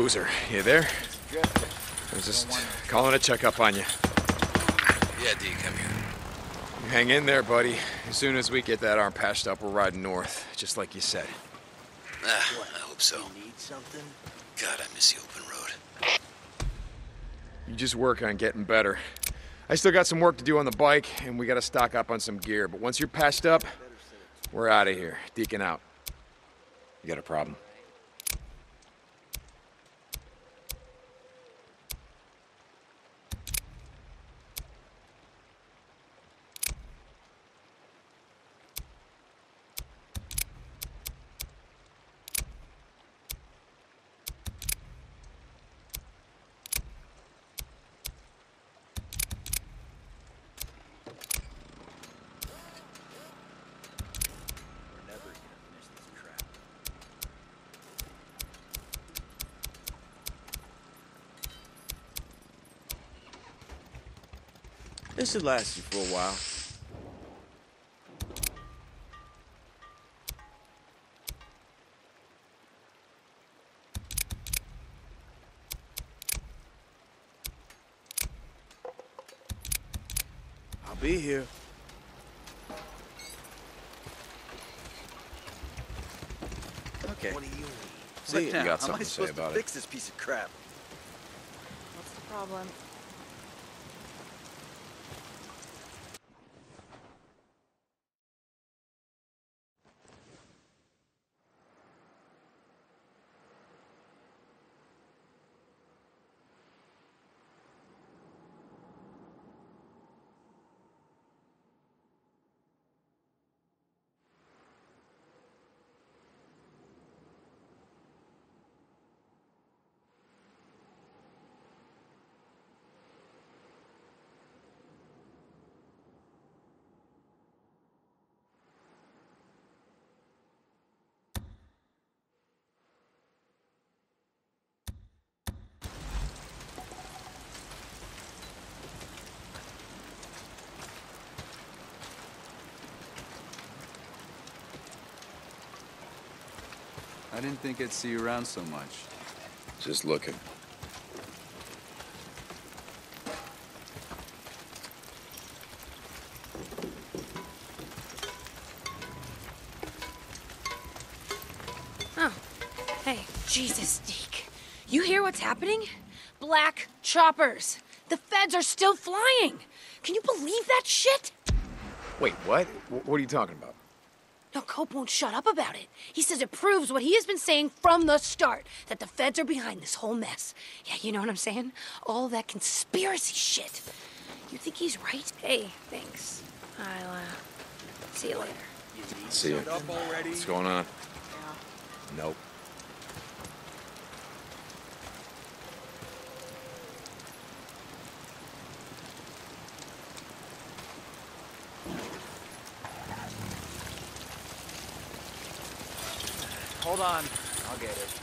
Boozer, you there? I was just calling to check up on you. Yeah, D, come here. You hang in there, buddy. As soon as we get that arm patched up, we're riding north, just like you said. I hope so. Need something? God, I miss the open road. You just work on getting better. I still got some work to do on the bike, and we gotta stock up on some gear. But once you're patched up, we're out of here. Deacon out. You got a problem? This should last you for a while. I'll be here. Okay. What do you need? See, You got How am something I to say supposed to about it. fix this piece of crap? What's the problem? I didn't think I'd see you around so much. Just looking. Oh, hey, Jesus, Deke. You hear what's happening? Black choppers. The feds are still flying. Can you believe that shit? Wait, what? What are you talking about? No, Cope won't shut up about it. He says it proves what he has been saying from the start, that the feds are behind this whole mess. Yeah, you know what I'm saying? All that conspiracy shit. You think he's right? Hey, thanks. I'll, see you later. See you. Up already? What's going on? Yeah. Nope. Hold on. I'll get it.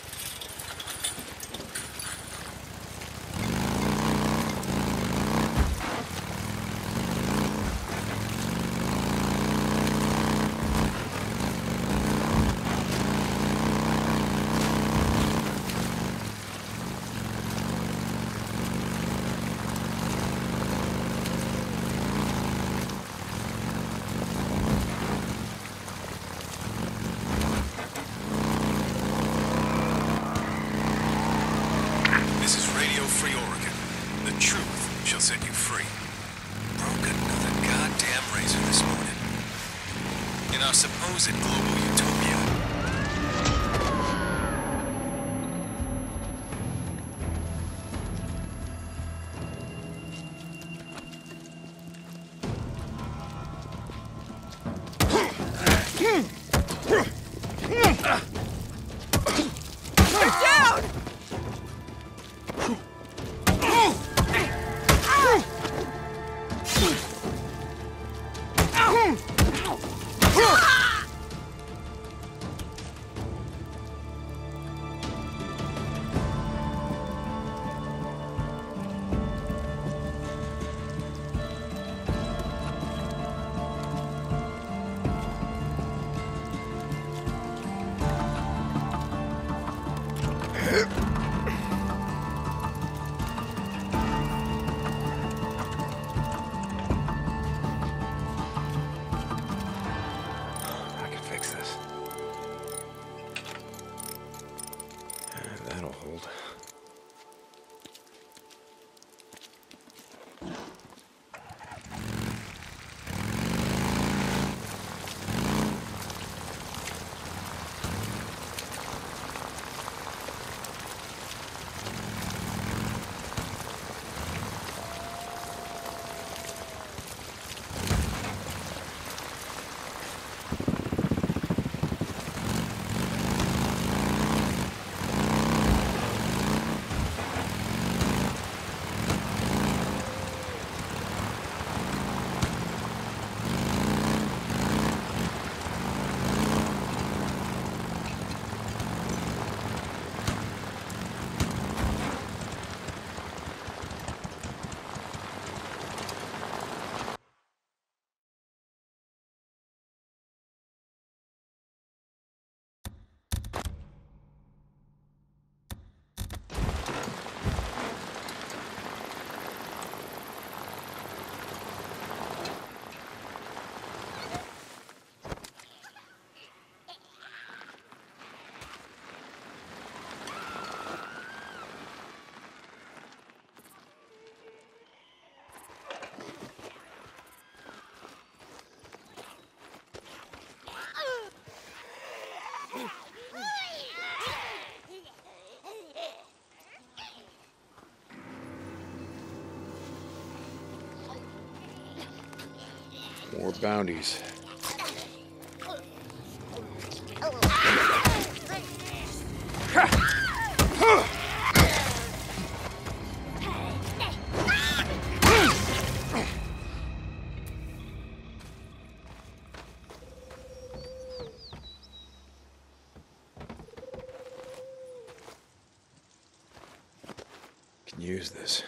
Free Oregon. The truth shall set you free. Broke another goddamn razor this morning. In our supposed global utopia. More bounties. Can use this.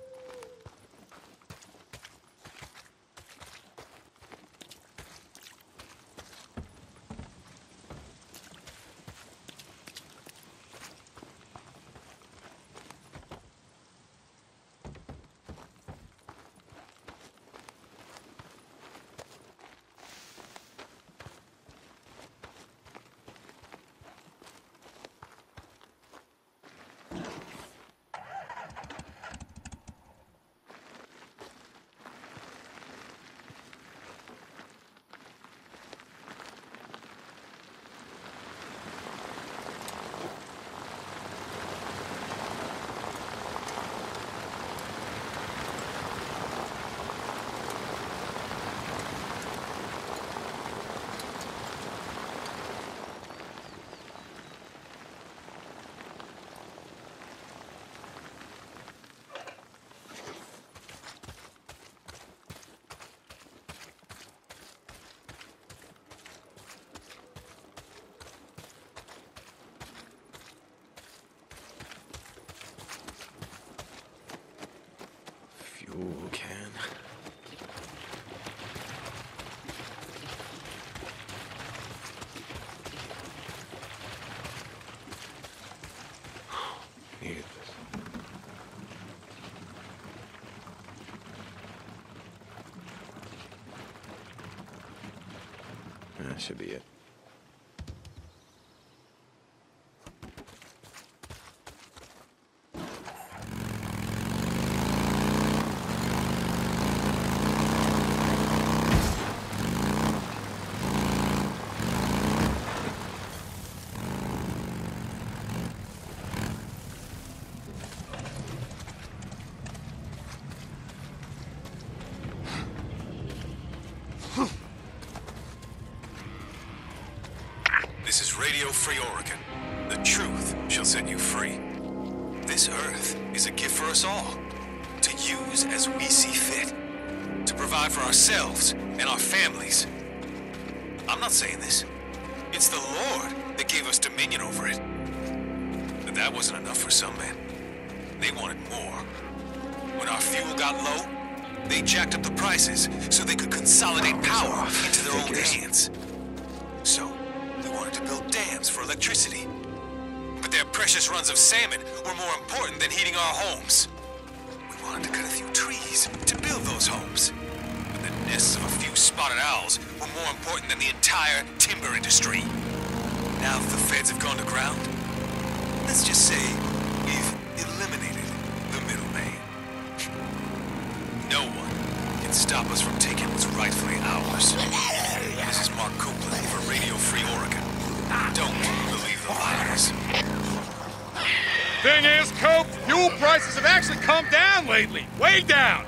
Fuel can. Needed this. That should be it. This is Radio Free Oregon. The truth shall set you free. This Earth is a gift for us all, to use as we see fit, to provide for ourselves and our families. I'm not saying this. It's the Lord that gave us dominion over it. But that wasn't enough for some men. They wanted more. When our fuel got low, they jacked up the prices so they could consolidate power into their own hands. So, we wanted to build dams for electricity. But their precious runs of salmon were more important than heating our homes. We wanted to cut a few trees to build those homes. But the nests of a few spotted owls were more important than the entire timber industry. Now that the feds have gone to ground, let's just say we've eliminated the middleman. No one can stop us from taking what's rightfully ours. This is Mark Copeland for Radio Free Oregon. Don't believe the lies. Thing is, Cope, fuel prices have actually come down lately. Way down.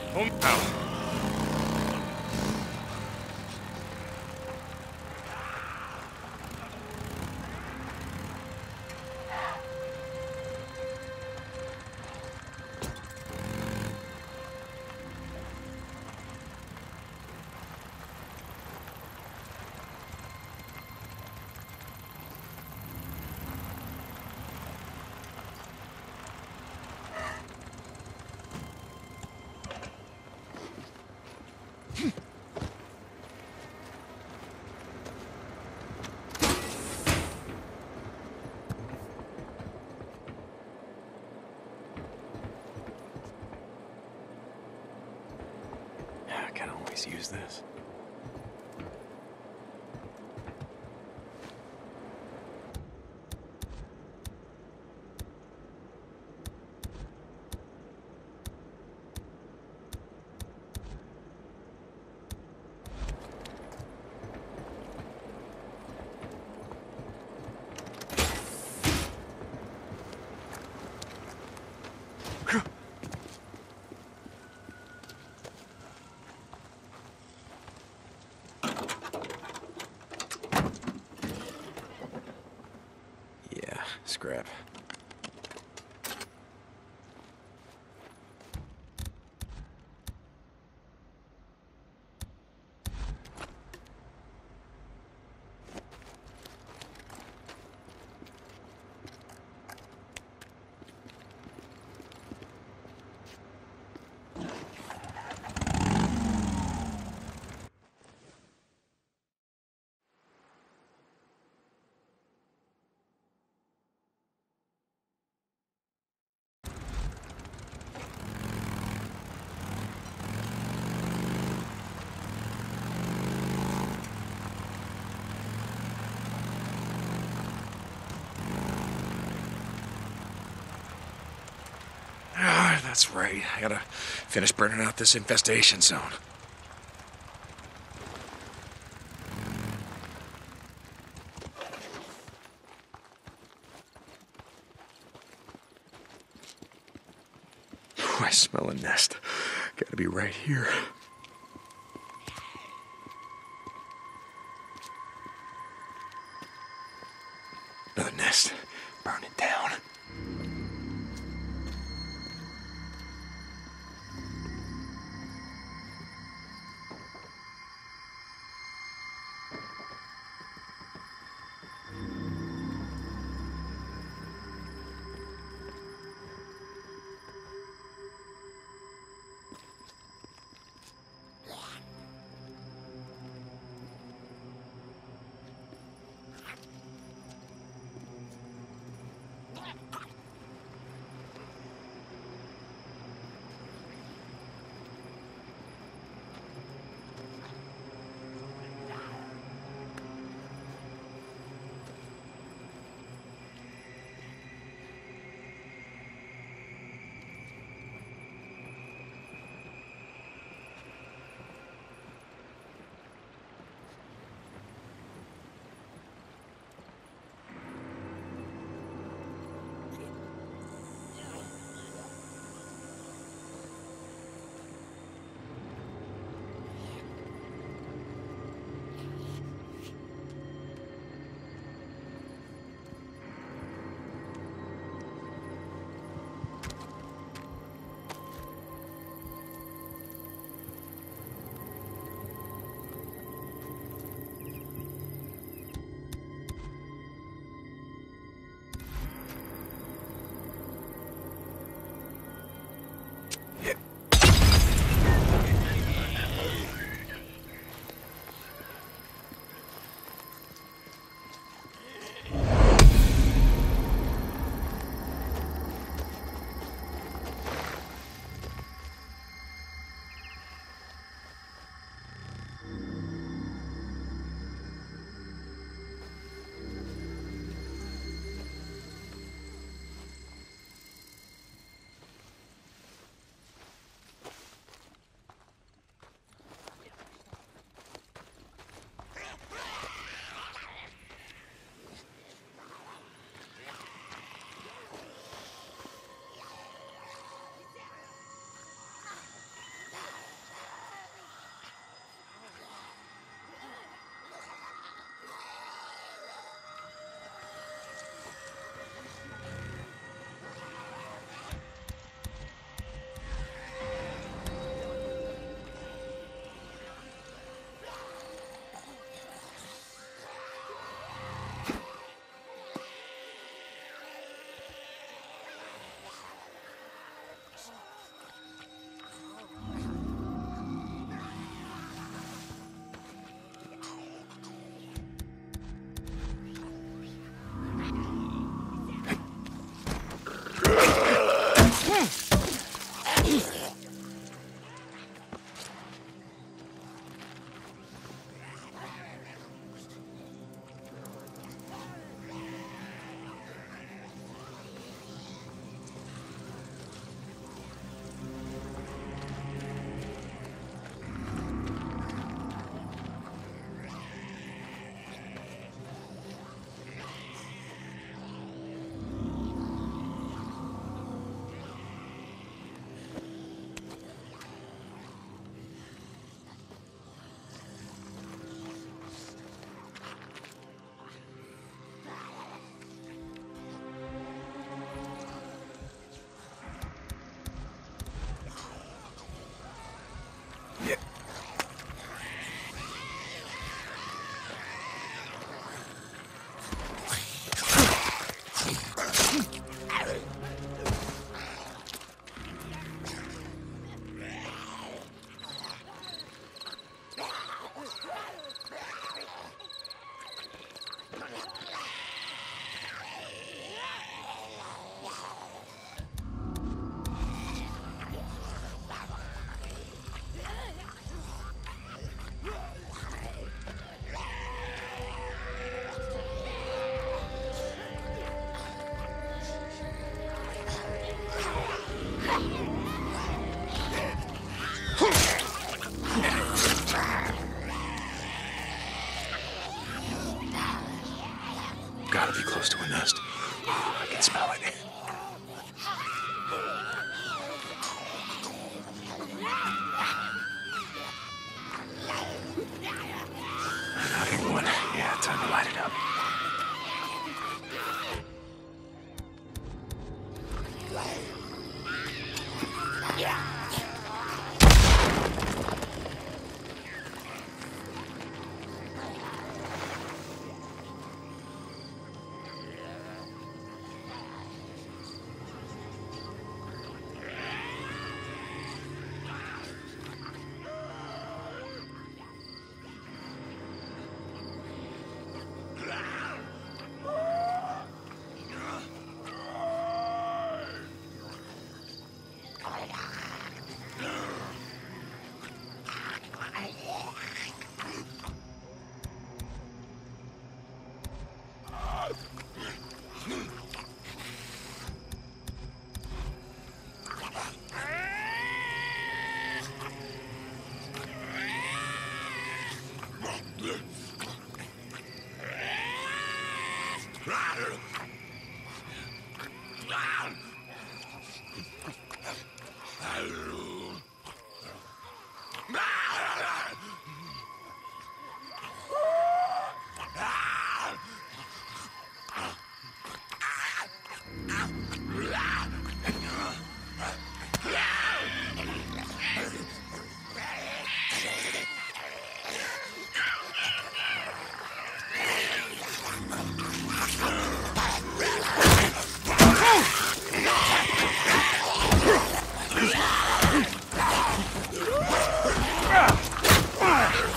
I can always use this. scrap. Ah, that's right. I gotta finish burning out this infestation zone. I smell a nest. Gotta be right here. Another nest. Burn it down.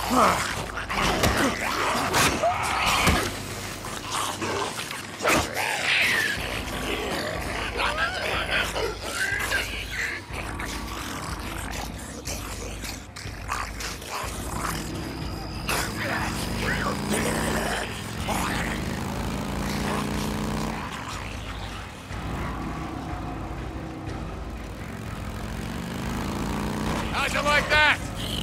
How'd you like that?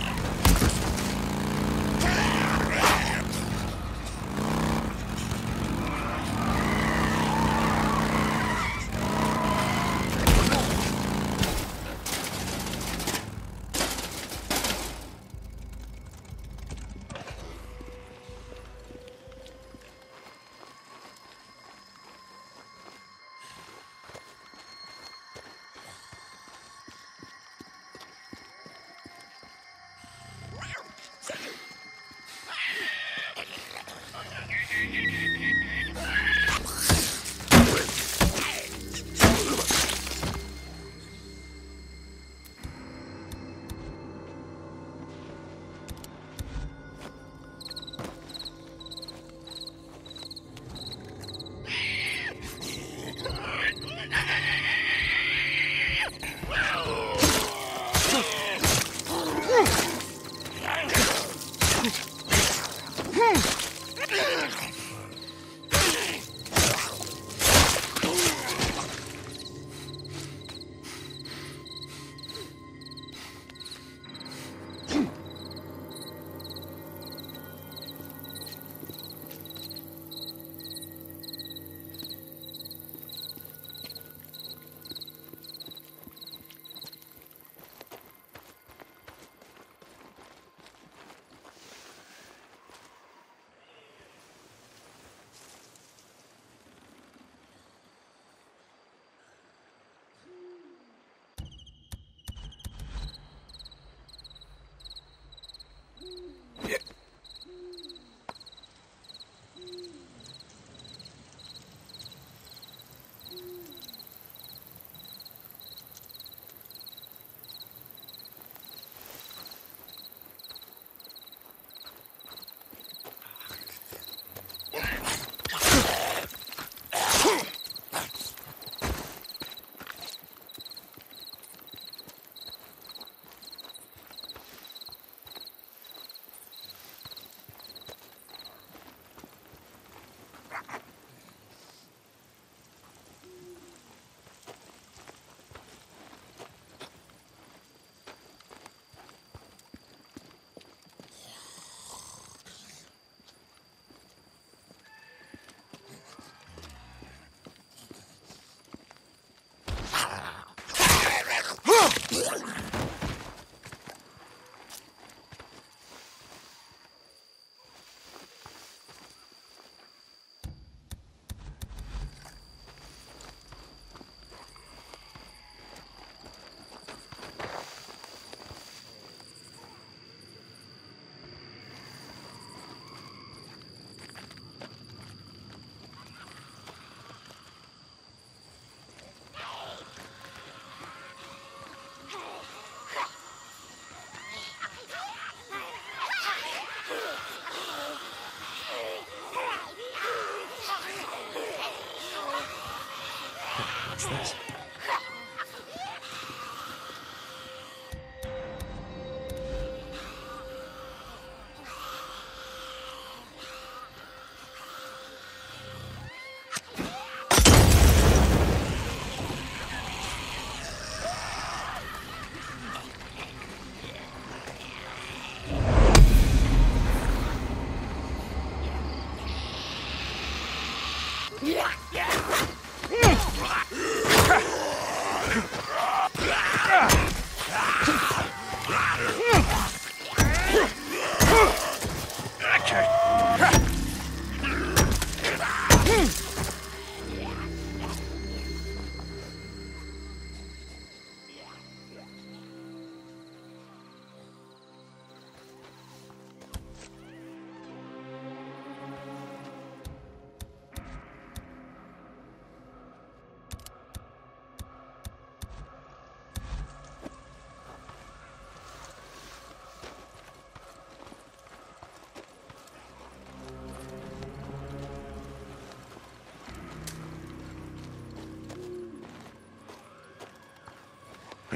What's this?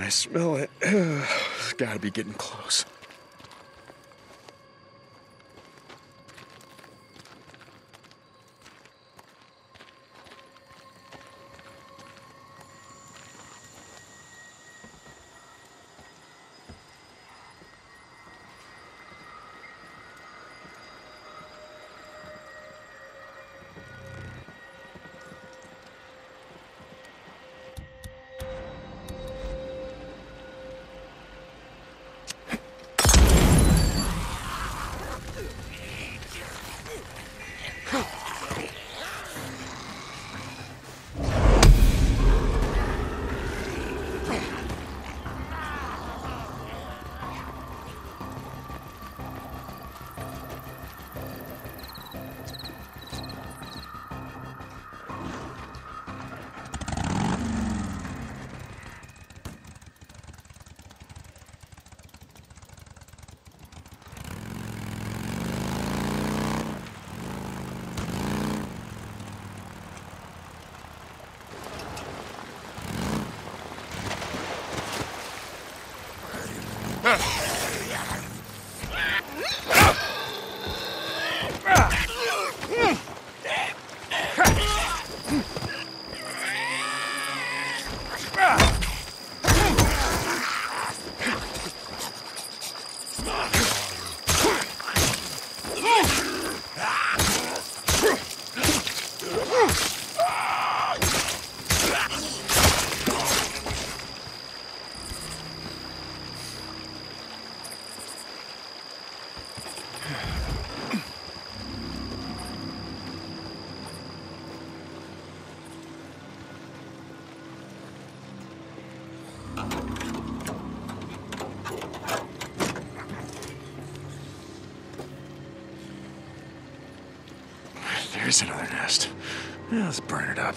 I smell it. It's gotta be getting close. There's another nest. Yeah, let's burn it up.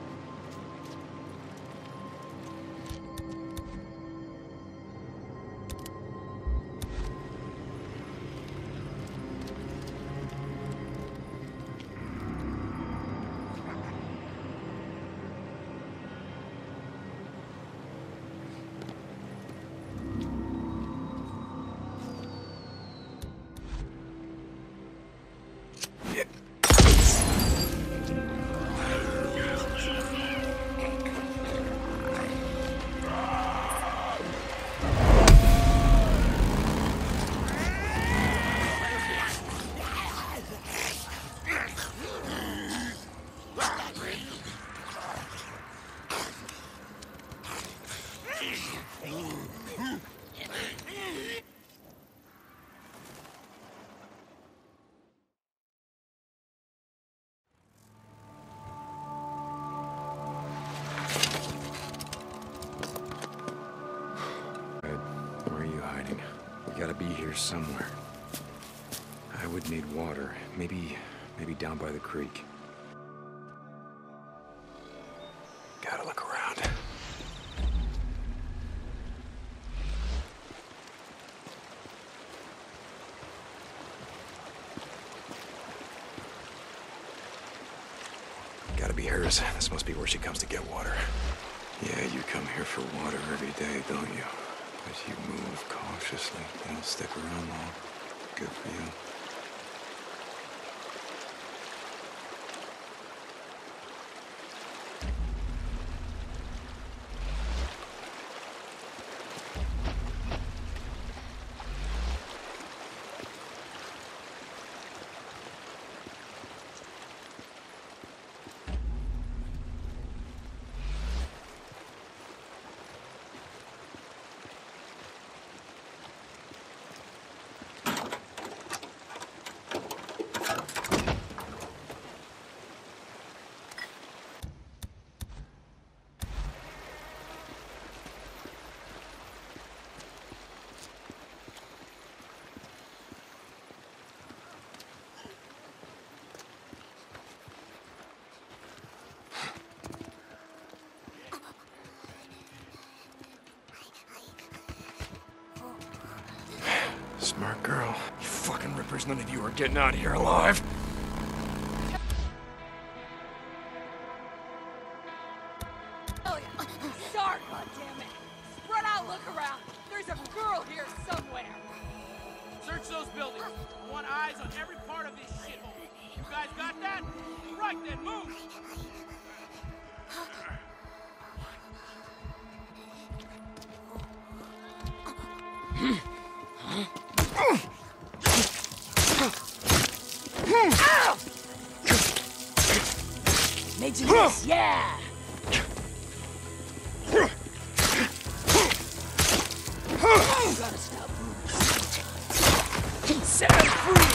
Where are you hiding? You gotta be here somewhere. I would need water. Maybe down by the creek. Gotta look around. Gotta be hers. This must be where she comes to get water. Yeah, you come here for water every day, don't you? But you move cautiously. You don't stick around long. Good for you. Smart girl. You fucking rippers, none of you are getting out of here alive. Start, goddammit! Spread out Made you miss, yeah! Gotta stop moving. Set him free!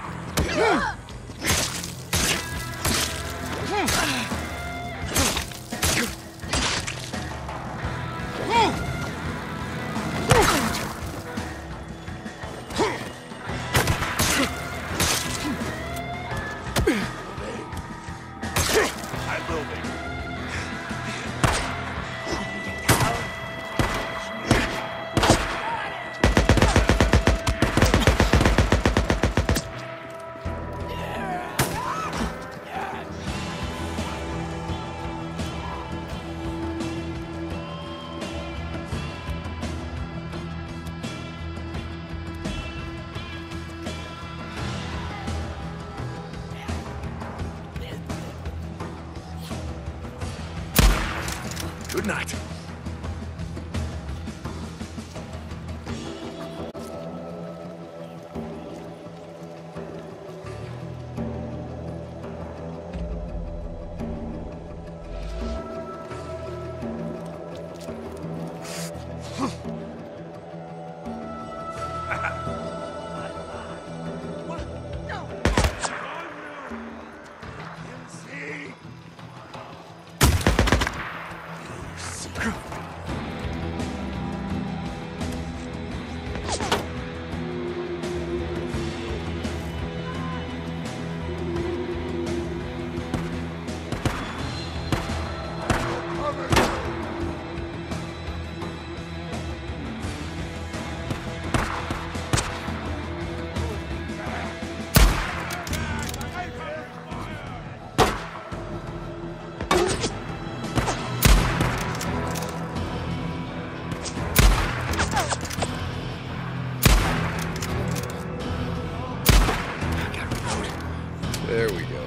Good night. There we go.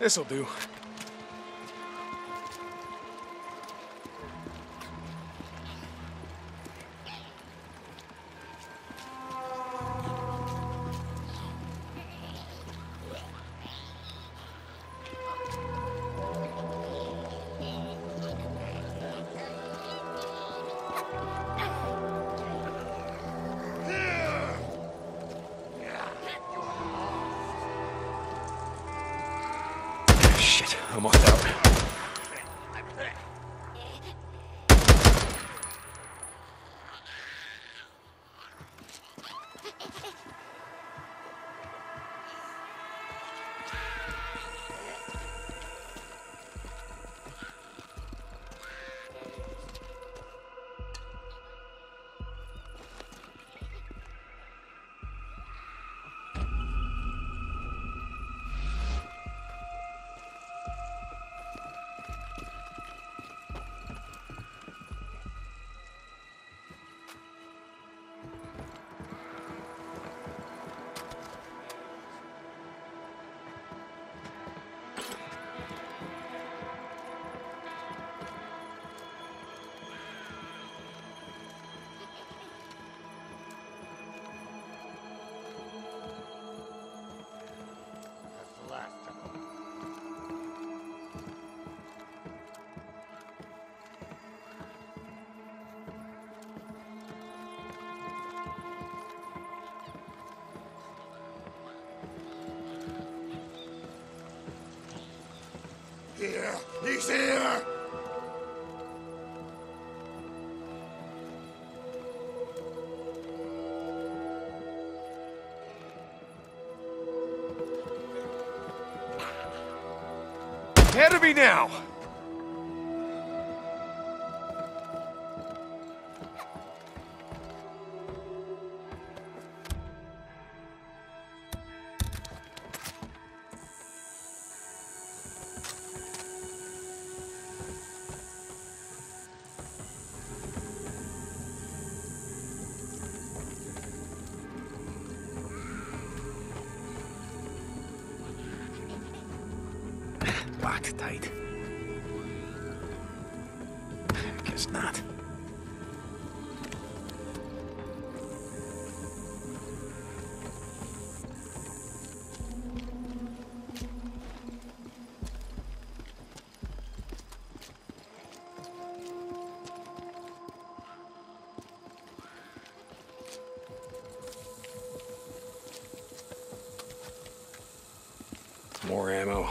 This'll do. Shit, almost out. Here! He's here! Ahead of me now! Locked tight. Guess not. More ammo.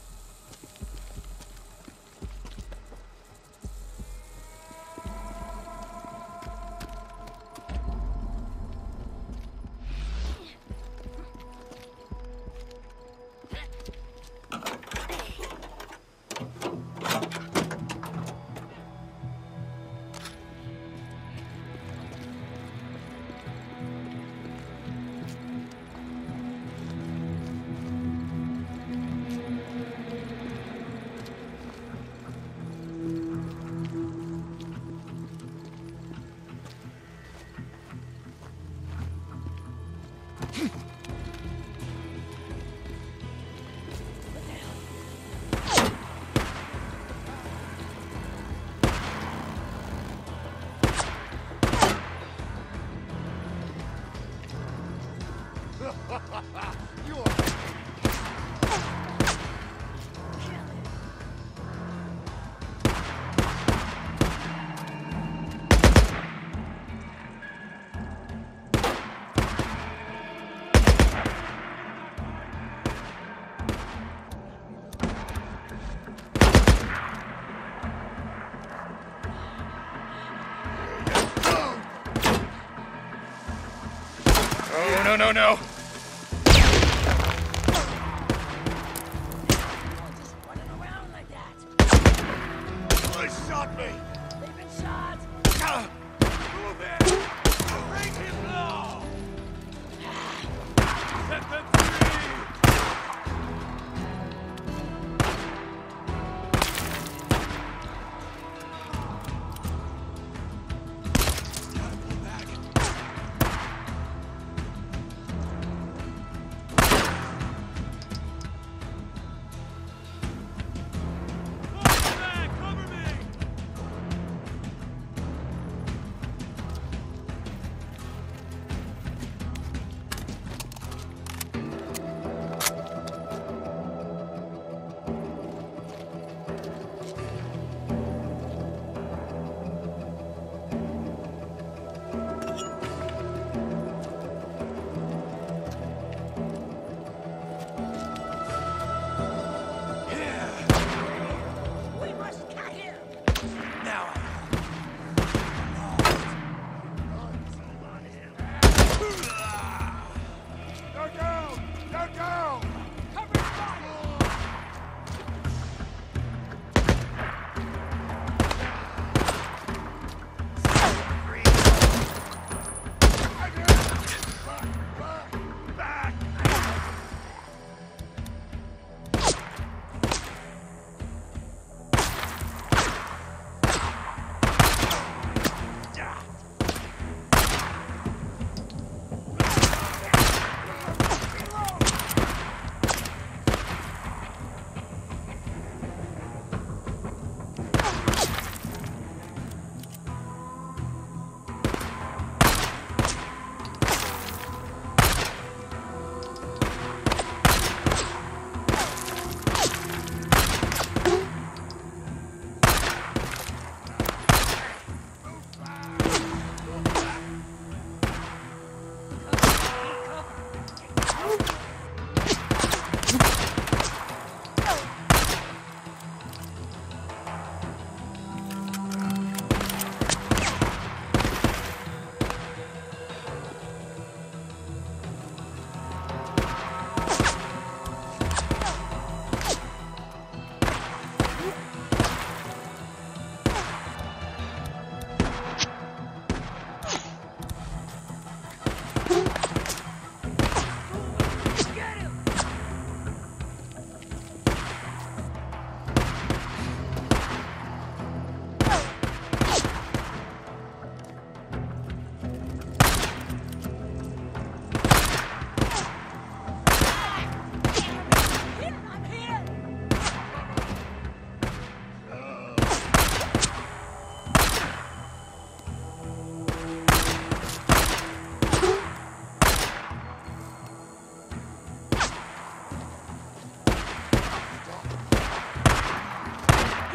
Oh, no, no, no. They shot me! They've been shot! Move in! Bring him low! Set them free! Gotta pull back.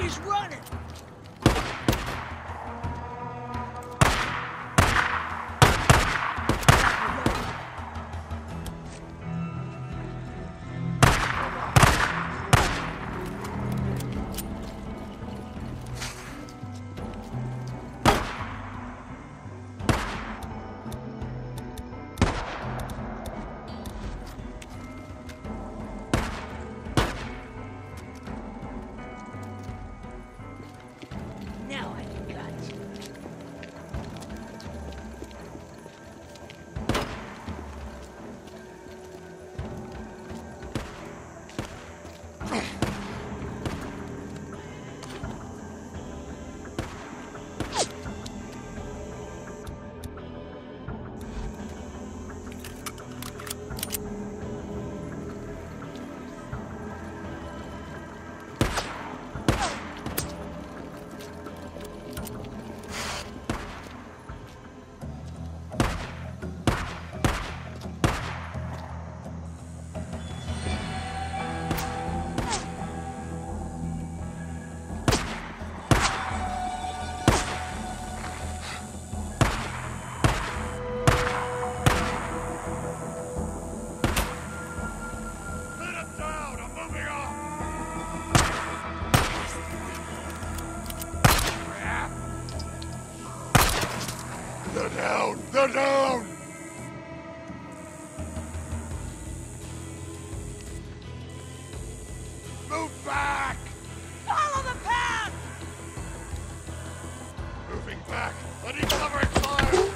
He's running! Now I got you. Let him down! I'm moving on! They're down! They're down! Move back! Follow the path! Moving back! I need covering fire!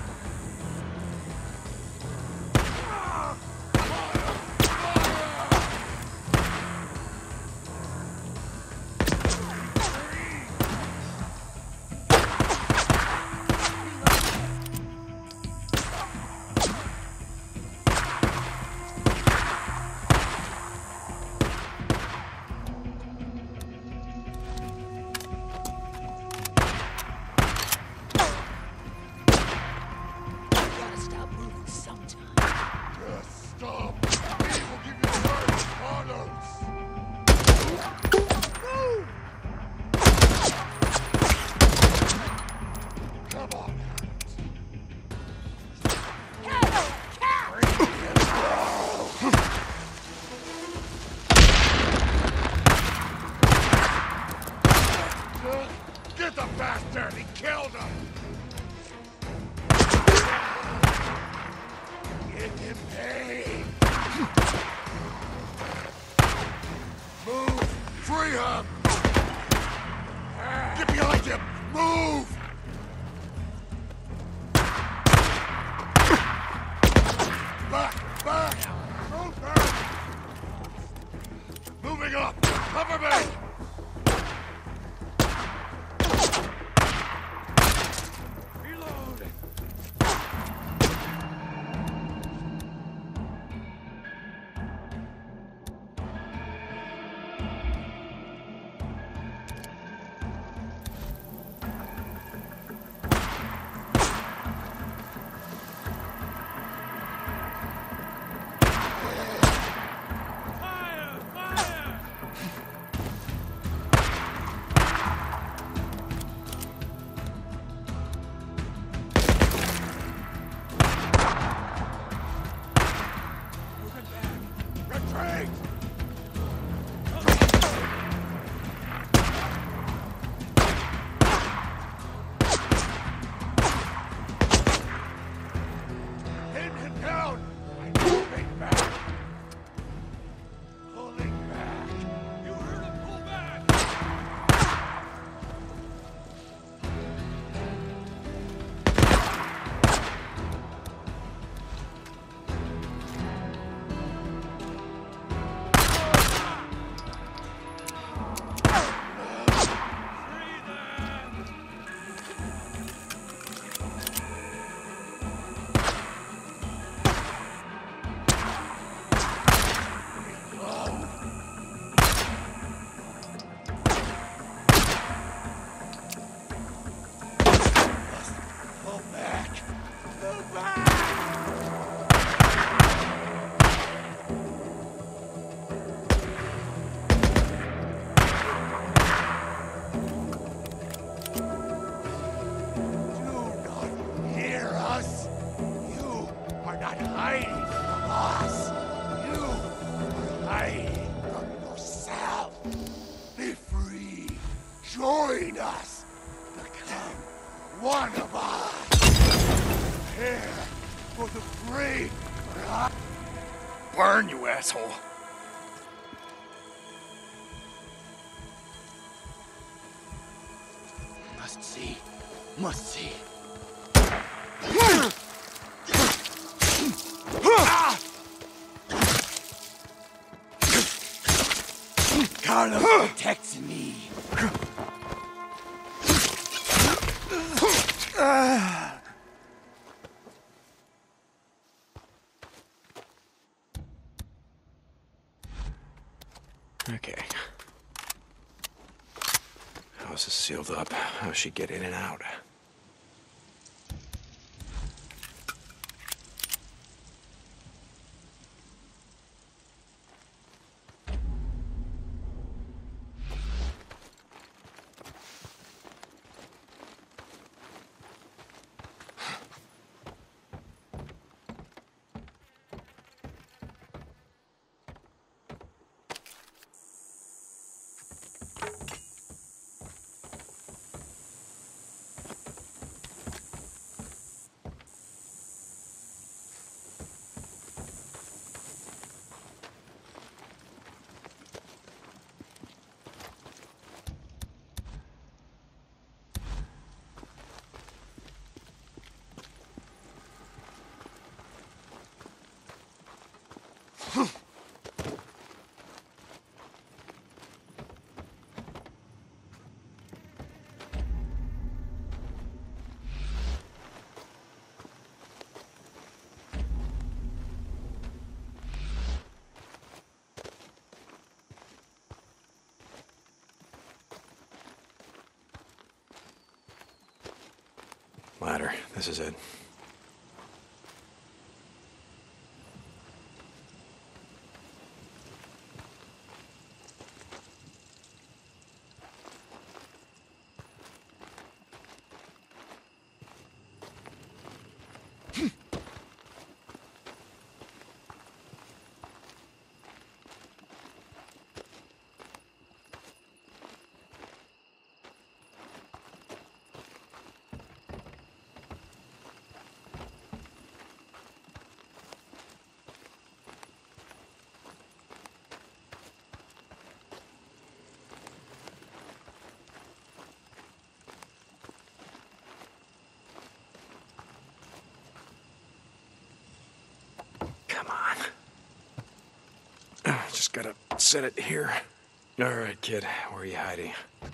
Gotta stop moving sometime. Just stop! We will give you first, Carlos! Come on! Get the bastard! He killed him! Give him pain! Move! Free him! Get behind him! Move! Back! Back! Move back! Moving up! Cover me! Reload! Fire! Fire! Join us. Become one of us. Prepare for the great. Burn, you asshole. Must see. Must see. Carlos protects me. Okay. House is sealed up. How's she get in and out? Ladder. This is it. Come on. Just gotta set it here. All right, kid. Where are you hiding?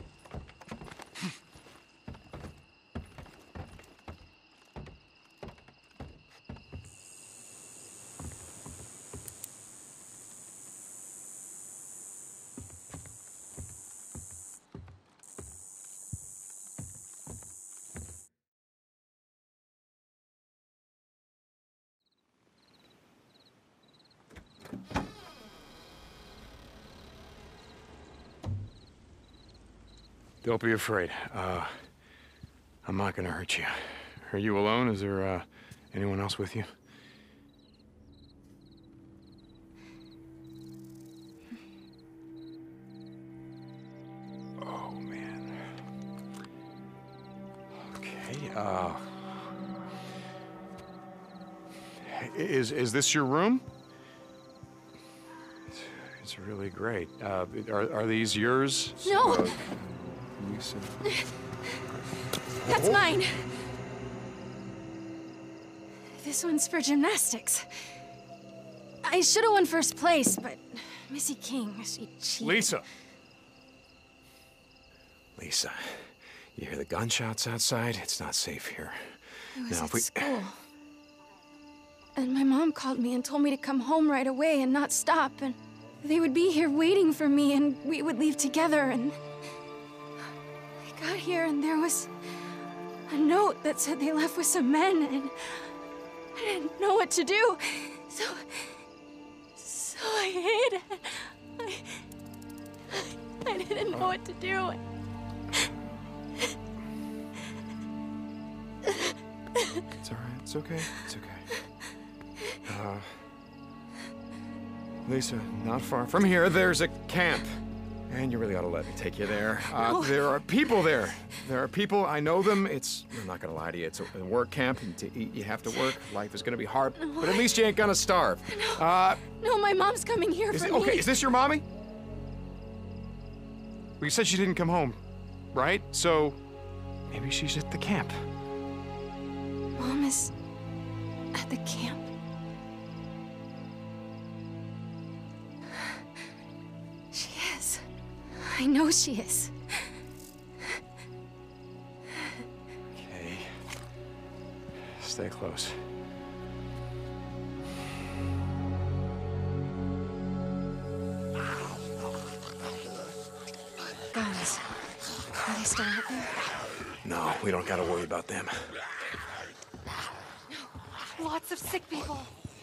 Don't be afraid. I'm not gonna hurt you. Are you alone? Is there, anyone else with you? Oh, man. Okay, Is this your room? It's really great. Are these yours? No. Lisa? That's mine. This one's for gymnastics. I should have won first place, but Missy King, she cheated. Lisa! Lisa, you hear the gunshots outside? It's not safe here. I was Now, at if we... school. And my mom called me and told me to come home right away and not stop, and they would be here waiting for me, and we would leave together, and... I got here, and there was a note that said they left with some men, and I didn't know what to do, so I hid. I didn't know what to do. It's all right. It's okay. It's okay. Lisa, not far from here, there's a camp. And you really ought to let me take you there. There are people there. There are people, I know them. I'm not gonna lie to you, it's a work camp, and to eat you have to work. Life is gonna be hard, but at least you ain't gonna starve. No, my mom's coming here for me. Okay, is this your mommy? Well, you said she didn't come home, right? So, maybe she's at the camp. Mom is at the camp? She is. I know she is. Okay. Stay close. Guns. Are they still out there? No, we don't gotta worry about them. Lots of sick people.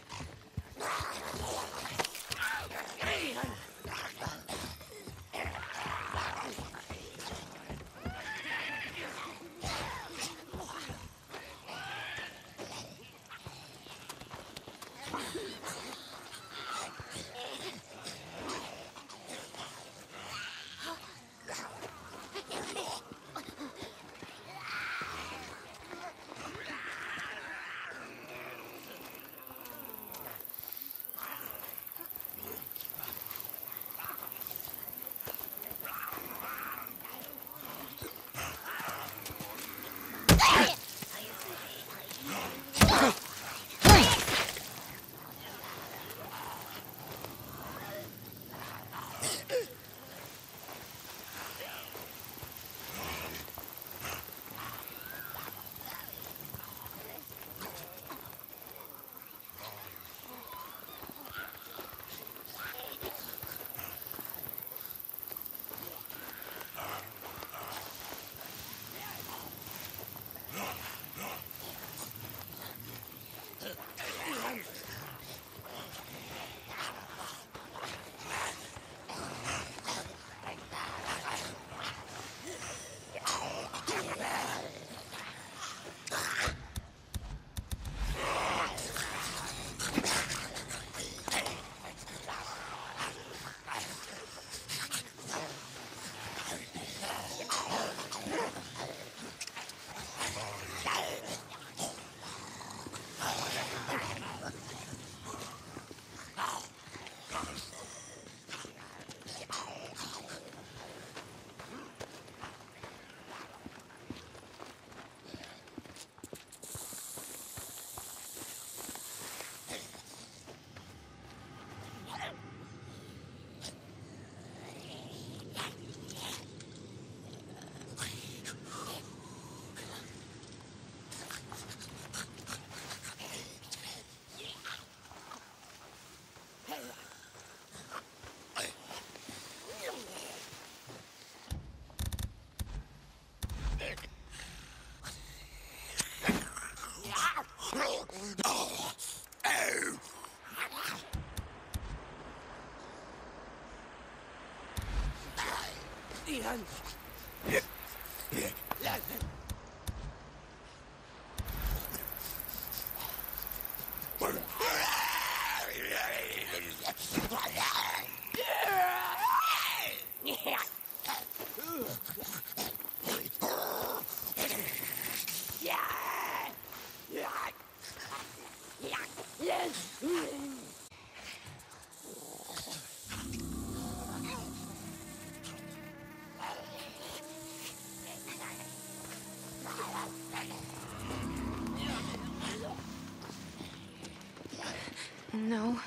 No.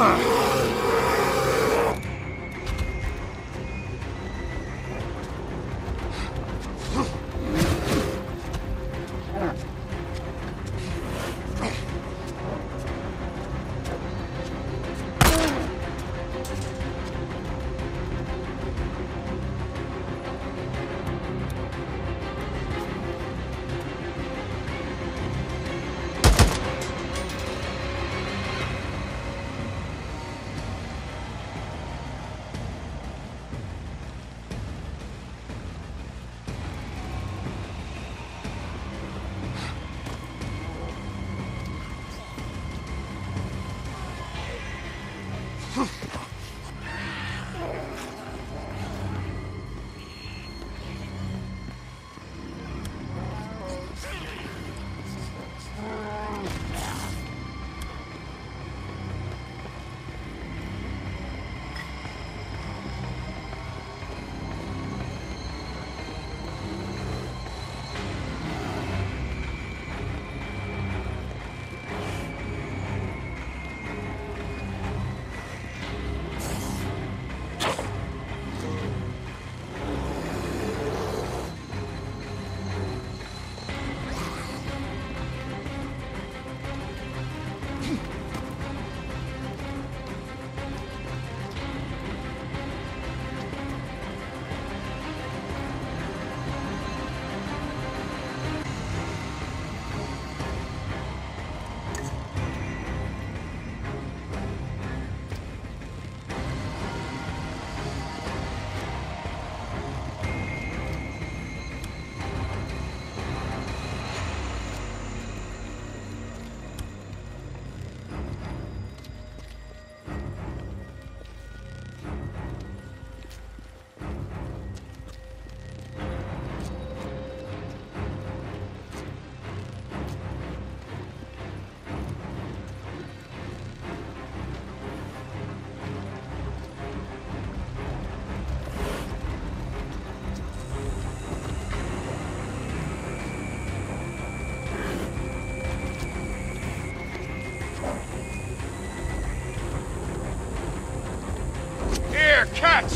Here, catch!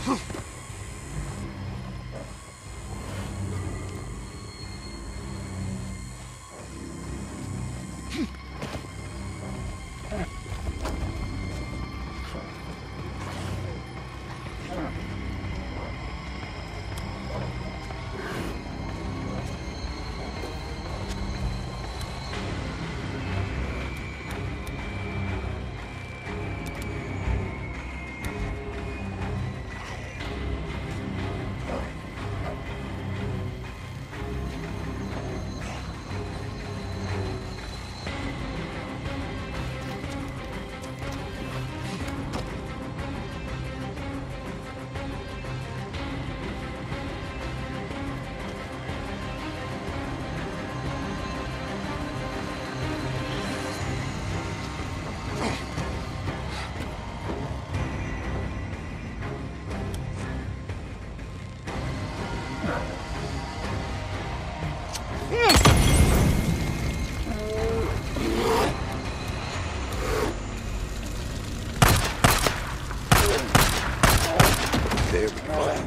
There we go.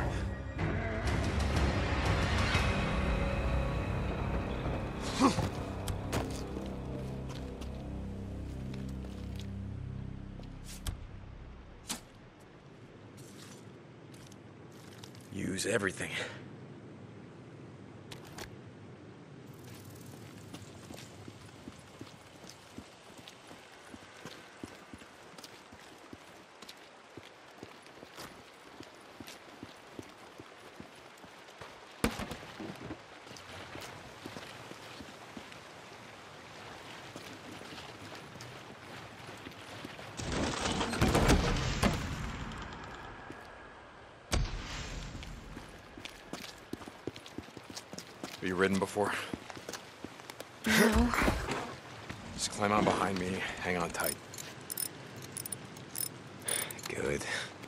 Use everything. Have you ridden before? No. Just climb on behind me, hang on tight. Good.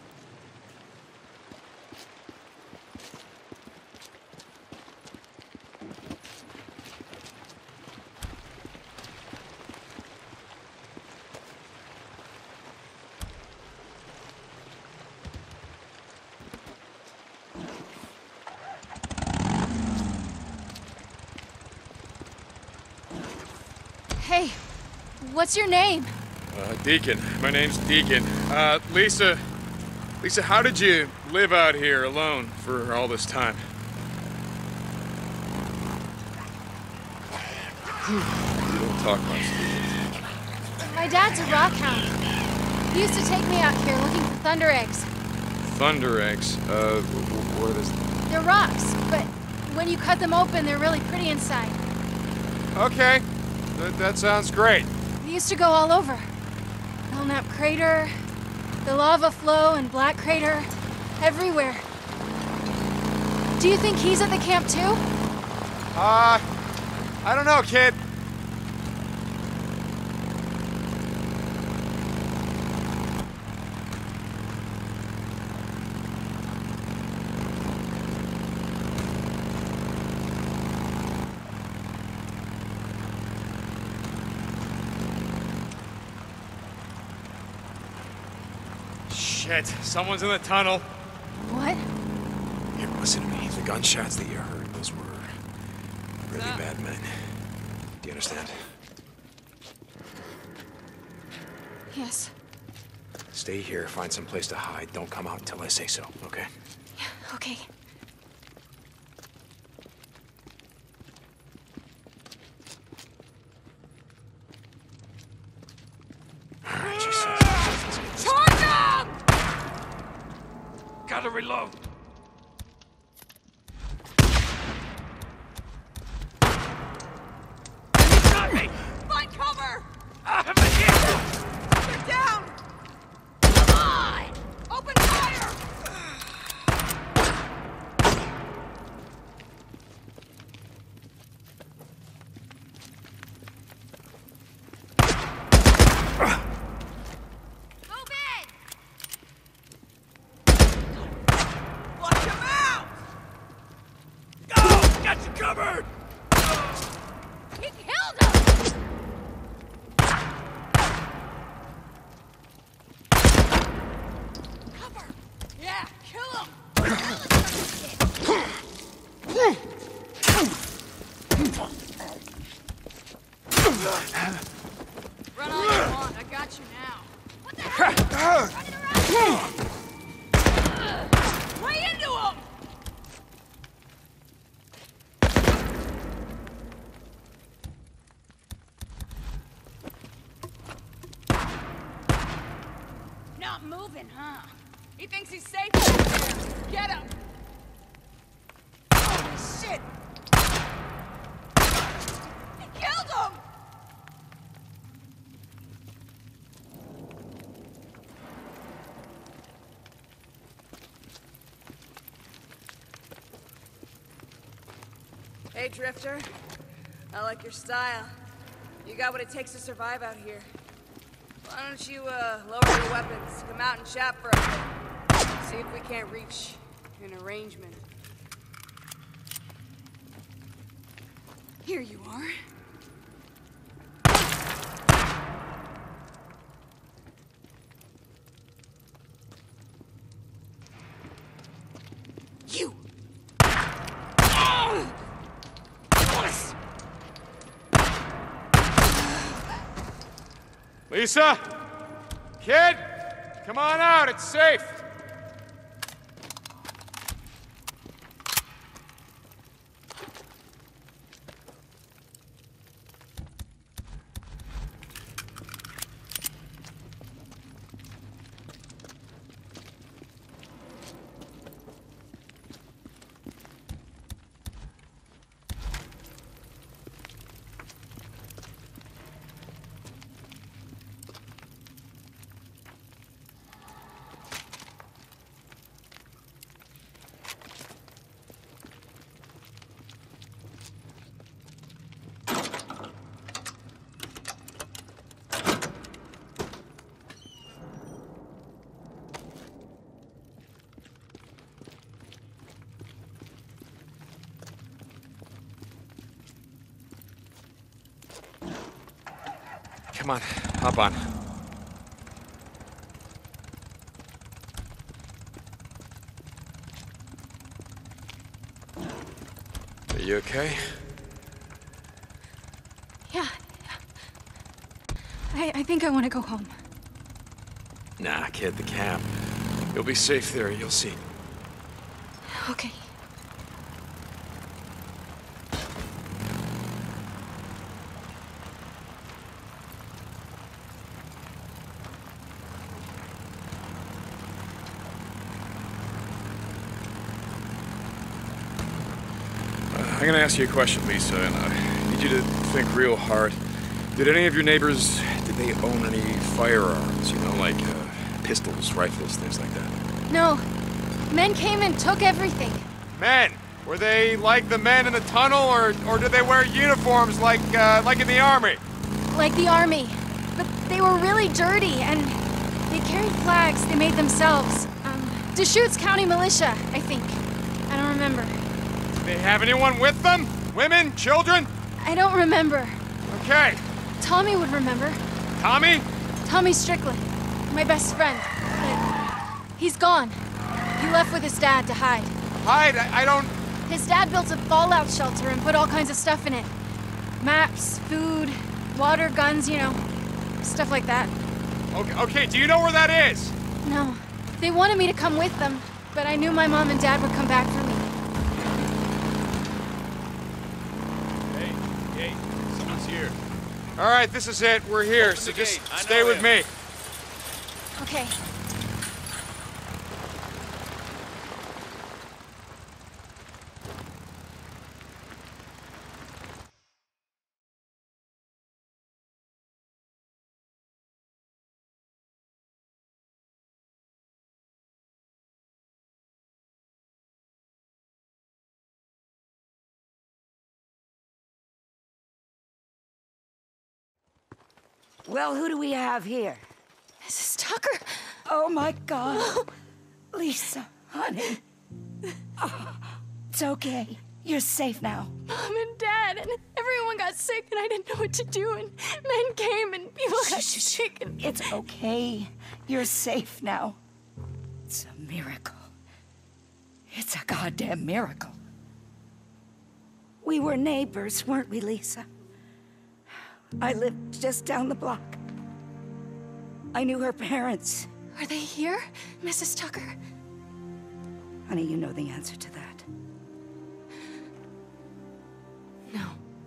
Hey, what's your name? Deacon. My name's Deacon. Lisa, how did you live out here alone for all this time? You don't talk much, do you? My dad's a rock hound. He used to take me out here looking for thunder eggs. Thunder eggs? What is... They're rocks, but when you cut them open, they're really pretty inside. Okay, that sounds great. We used to go all over. Belknap Crater, the lava flow and Black Crater, everywhere. Do you think he's at the camp too? I don't know, kid. Shit, someone's in the tunnel. What? Here, listen to me. The gunshots that you heard, those were really bad men. Do you understand? Yes. Stay here, find some place to hide. Don't come out until I say so, okay? Yeah, okay. All right, Jesus. Charge him! Gotta reload. You got me! Find cover! I have a hit! They're down! Come on! Open fire! Move in! Watch him out! Go! Got you covered! He killed him! Cover! Yeah, Kill him! Run all you want. I got you now. What the hell? Running around! Right into him! Not moving, huh? He thinks he's safe over there. Get him! Holy shit! He killed him! Hey, Drifter. I like your style. You got what it takes to survive out here. Why don't you, lower your weapons, come out and chat for a bit. See if we can't reach an arrangement. Here you are. You! Lisa? Kid? Come on out, it's safe. Come on, hop on. Are you okay? Yeah. I think I want to go home. Nah, kid, the camp. You'll be safe there, you'll see. Okay. I'm gonna ask you a question, Lisa, and I need you to think real hard. Did any of your neighbors, did they own any firearms? You know, like pistols, rifles, things like that? No. Men came and took everything. Men? Were they like the men in the tunnel, or did they wear uniforms like in the army? Like the army. But they were really dirty, and they carried flags they made themselves. Deschutes County Militia, I think. I don't remember. Did they have anyone with them? Women? Children? I don't remember. Okay. Tommy would remember. Tommy? Tommy Strickland. My best friend. But he's gone. He left with his dad to hide. Hide? I don't... His dad built a fallout shelter and put all kinds of stuff in it. Maps, food, water, guns, you know. Stuff like that. Okay, do you know where that is? No. They wanted me to come with them, but I knew my mom and dad would come back for me. Hey, someone's here. All right, this is it. We're here, so just stay with me. Okay. Well, who do we have here? This is Tucker. Oh my God. Lisa, honey. Oh, it's okay. You're safe now. Mom and Dad and everyone got sick and I didn't know what to do and men came and people got sick and... It's okay. You're safe now. It's a miracle. It's a goddamn miracle. We were neighbors, weren't we, Lisa? I lived just down the block. I knew her parents. Are they here, Mrs. Tucker? Honey, you know the answer to that. No.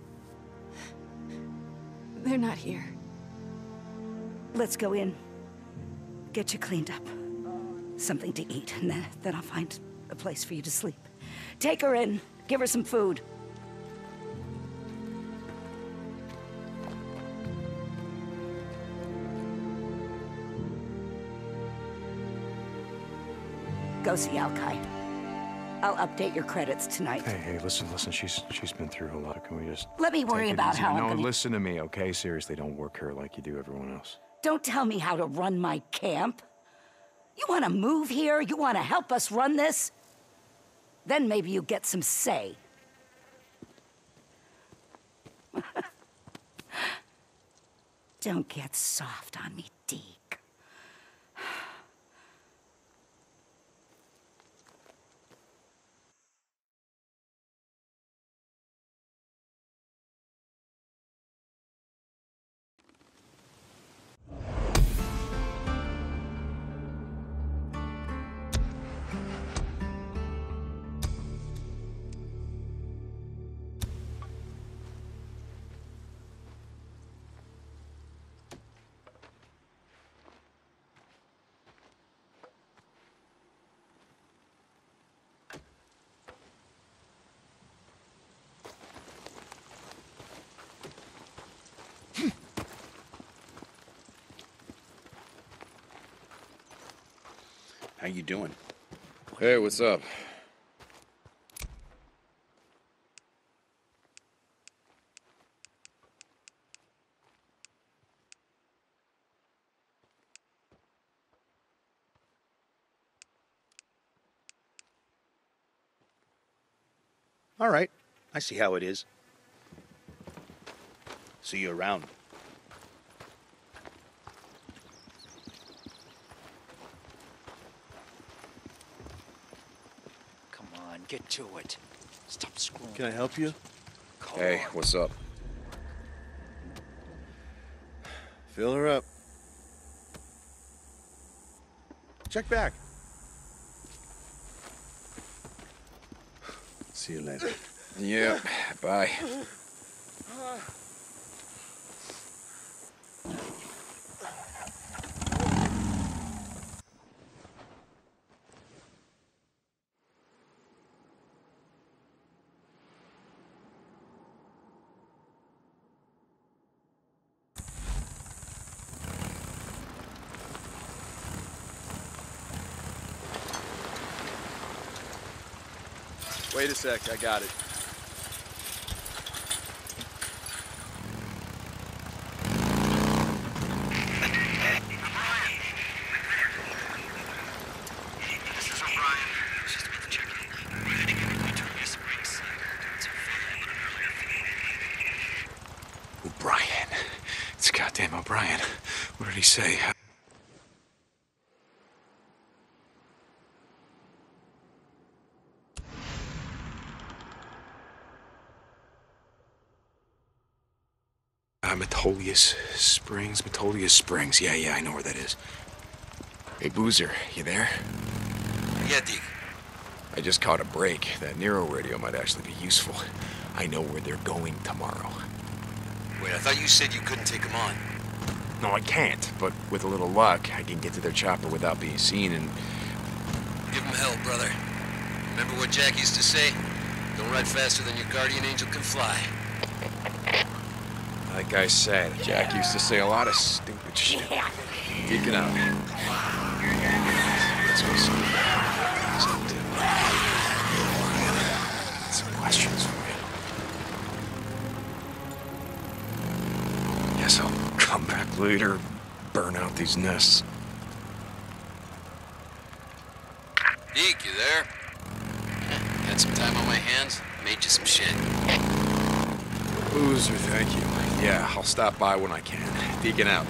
They're not here. Let's go in. Get you cleaned up. Something to eat, and then I'll find a place for you to sleep. Take her in. Give her some food. Go see Alkai. I'll update your credits tonight. Hey, listen. She's been through a lot. Can we just Let me worry take it about easy? how I'm No, gonna... listen to me, okay? Seriously, don't work her like you do everyone else. Don't tell me how to run my camp. You want to move here? You want to help us run this? Then maybe you get some say. Don't get soft on me, Deke. How you doing? Hey, what's up? All right. I see how it is. See you around. Come on, get to it. Stop screwing. Can I help you? Hey, what's up? Fill her up. Check back. See you later. Yeah, bye. Wait a sec, I got it. O'Brien. It's goddamn O'Brien. What did he say? Metolius Springs. Yeah, I know where that is. Hey, Boozer, you there? Yeah, Deke. I just caught a break. That Nero radio might actually be useful. I know where they're going tomorrow. Wait, I thought you said you couldn't take them on. No, I can't, but with a little luck, I can get to their chopper without being seen and... Give them hell, brother. Remember what Jack used to say? Don't ride faster than your guardian angel can fly. Like I said, Jack used to say a lot of stupid shit. Geeking out. Let's go see. Some questions for you. Guess I'll come back later, burn out these nests. Deke, you there? Got some time on my hands? Made you some shit. Boozer, thank you. Yeah, I'll stop by when I can. Deacon out.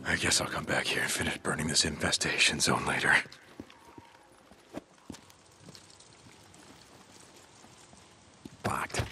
I guess I'll come back here and finish burning this infestation zone later. Locked.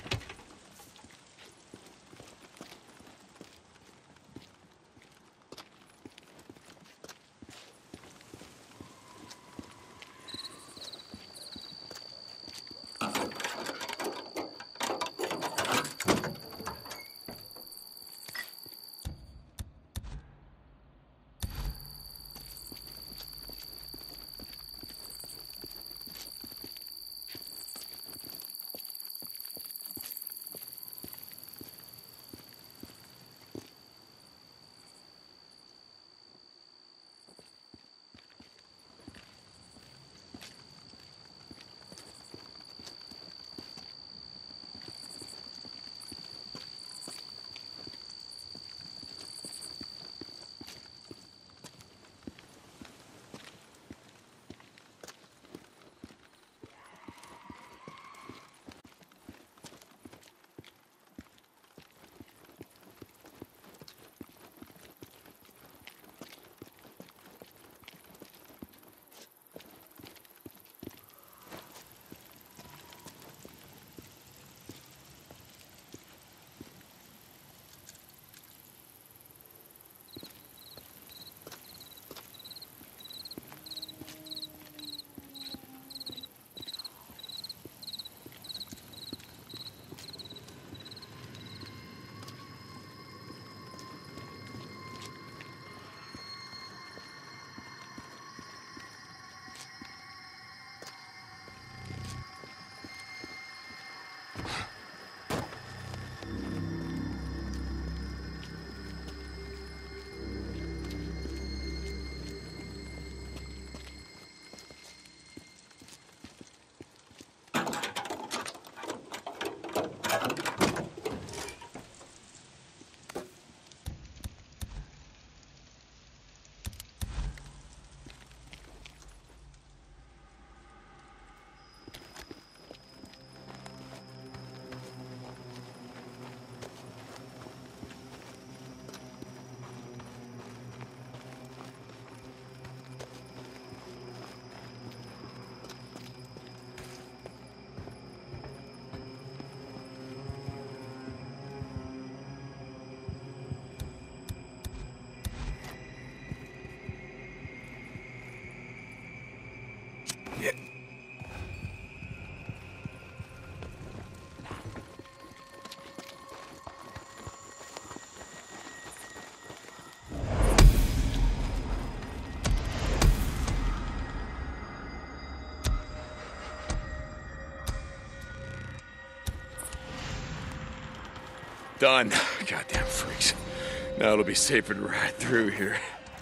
Done. Goddamn freaks. Now it'll be safer to ride through here.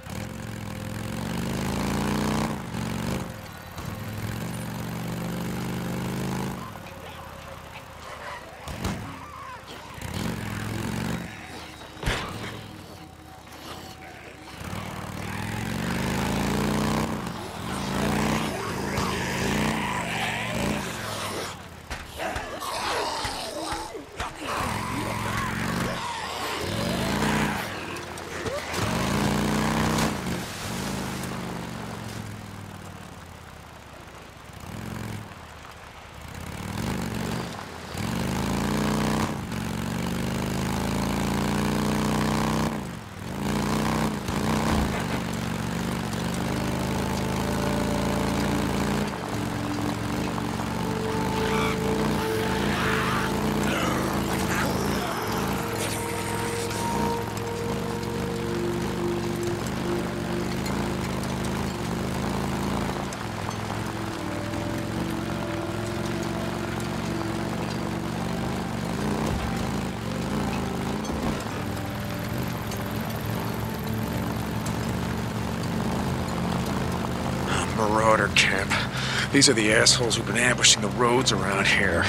Marauder camp. These are the assholes who've been ambushing the roads around here.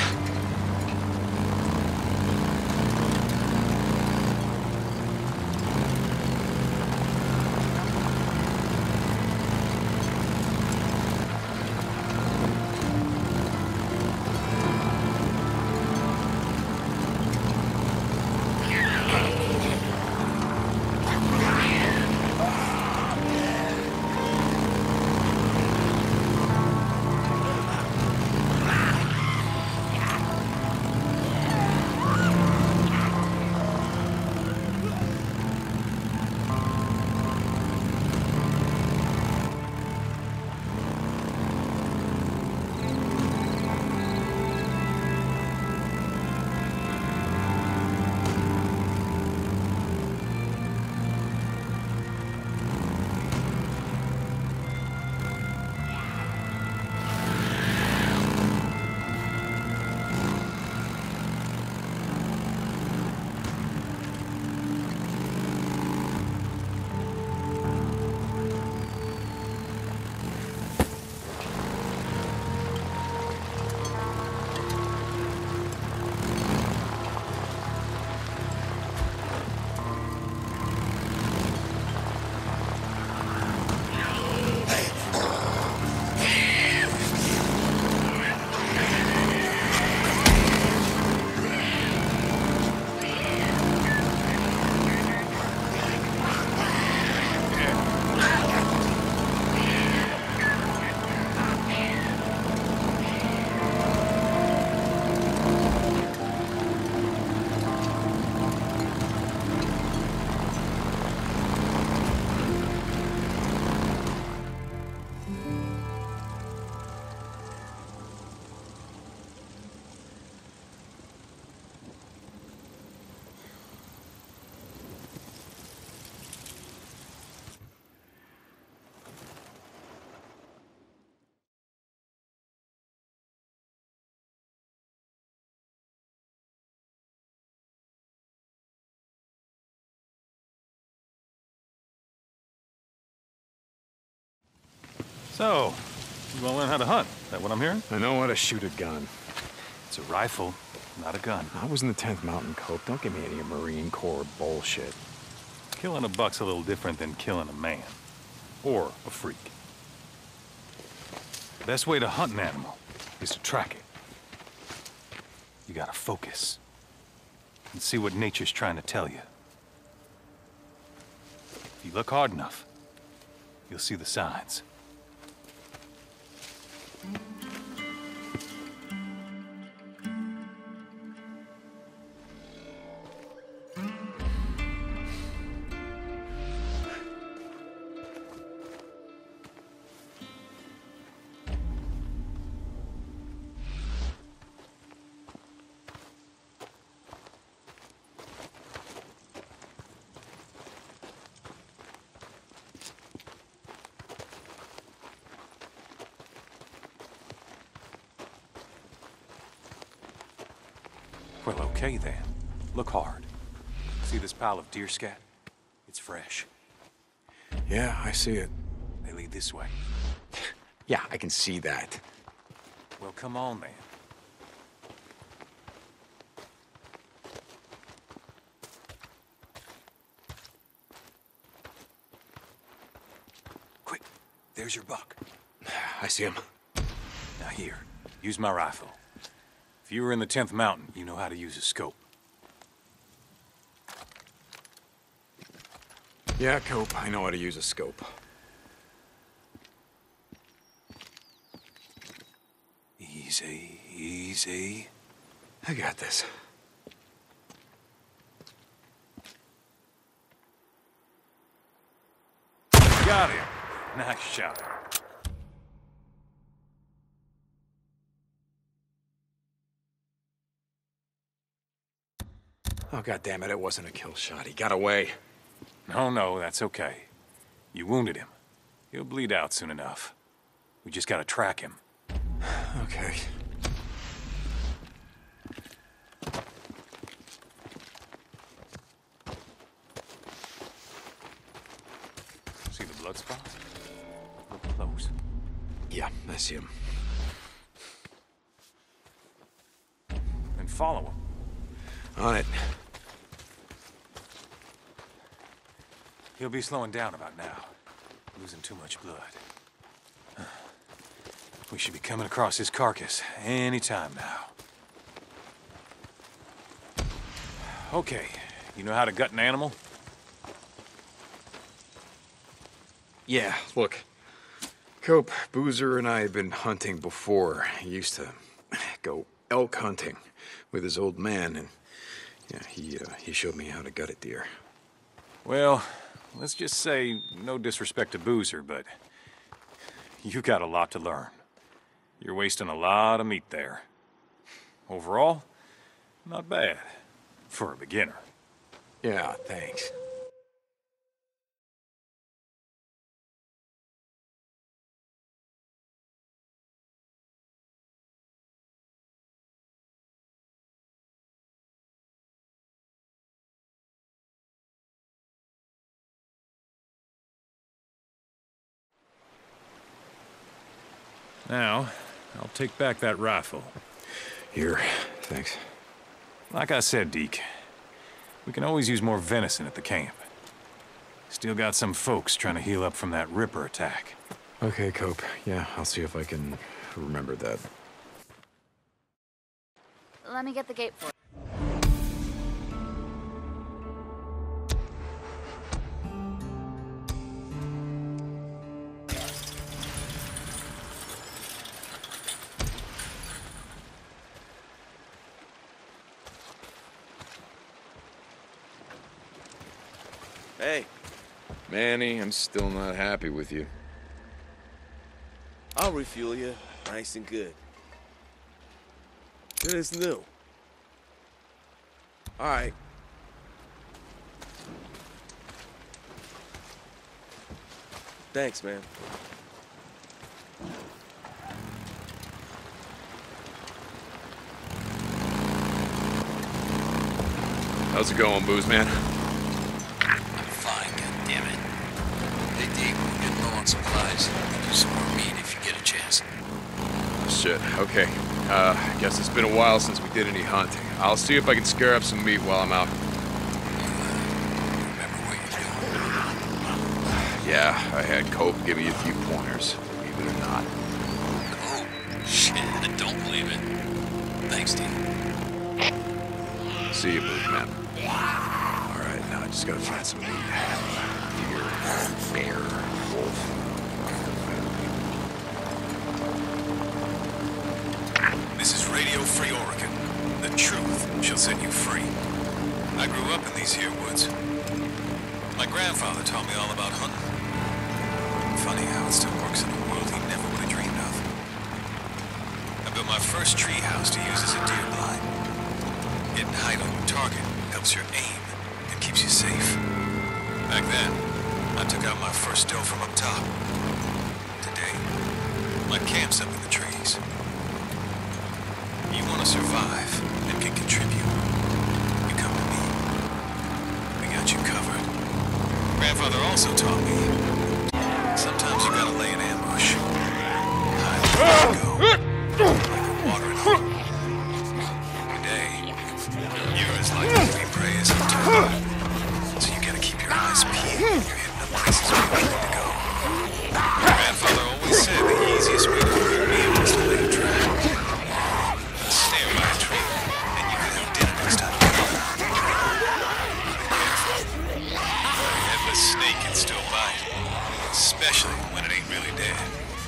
So, you want to learn how to hunt? Is that what I'm hearing? I know how to shoot a gun. It's a rifle, not a gun. I was in the 10th Mountain Cope. Don't give me any Marine Corps bullshit. Killing a buck's a little different than killing a man. Or a freak. The best way to hunt an animal is to track it. You gotta focus. And see what nature's trying to tell you. If you look hard enough, you'll see the signs. Well, okay then. Look hard. See this pile of deer scat? It's fresh. Yeah, I see it. They lead this way. Yeah, I can see that. Well, come on then. Quick, there's your buck. I see him. Now here, use my rifle. If you were in the 10th Mountain, you know how to use a scope. Yeah, Cope, I know how to use a scope. Easy, easy. I got this. Got him. Nice shot. Oh, goddammit, it wasn't a kill shot. He got away. No, that's okay. You wounded him. He'll bleed out soon enough. We just gotta track him. Okay. See the blood spots? Look close. Yeah, I see him. And follow him. On it. He'll be slowing down about now. Losing too much blood. We should be coming across his carcass any time now. Okay, you know how to gut an animal? Yeah, look. Cope, Boozer and I had been hunting before. He used to go elk hunting with his old man, and yeah, he showed me how to gut a deer. Well, let's just say, no disrespect to Boozer, but you got a lot to learn. You're wasting a lot of meat there. Overall, not bad for a beginner. Yeah, thanks. Now, I'll take back that rifle. Here, thanks. Like I said, Deke, we can always use more venison at the camp. Still got some folks trying to heal up from that Ripper attack. Okay, Cope. Yeah, I'll see if I can remember that. Let me get the gate for you. Hey. Manny, I'm still not happy with you. I'll refuel you, nice and good. Good as new. All right. Thanks, man. How's it going, Booze Man? Fine, goddammit. Hey, Deke, we're getting low on supplies. Do some more meat bullshit. Okay. Guess it's been a while since we did any hunting. I'll see if I can scare up some meat while I'm out. Yeah, I had Cope give me a few pointers, believe it or not. Oh, shit, I don't believe it. Thanks, Dean. See you, man. Alright, now I just gotta find some meat. Deer, bear, wolf. This is Radio Free Oregon. The truth shall set you free. I grew up in these here woods. My grandfather taught me all about hunting. Funny how it still works in a world he never would have dreamed of. I built my first tree house to use as a deer blind. Getting height on your target helps your aim and keeps you safe. Back then, I took out my first doe from up top. Today, my camp's up in the trees. You want to survive and can contribute, you come to me. We got you covered. Grandfather also taught me, sometimes you gotta lay an ambush. Hide where you go, like a watering hole. Today, you're as likely to be prey as a turtle. So you gotta keep your eyes peeled when you're hitting the places where you need to go. Grandfather always said the easiest way to avoid me was to lay a trap. A snare by a tree, and you can have dinner next time you come. Be careful. A headless snake can still bite, especially when it ain't really dead.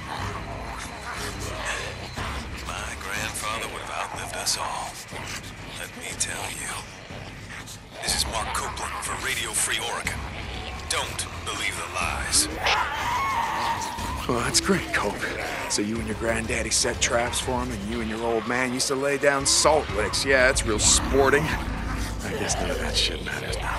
My grandfather would have outlived us all. Let me tell you. This is Mark Copeland for Radio Free Oregon. Don't believe the lies. Well, that's great, Cope. So you and your granddaddy set traps for him, and you and your old man used to lay down salt licks. Yeah, that's real sporting. I guess none of that shit matters now.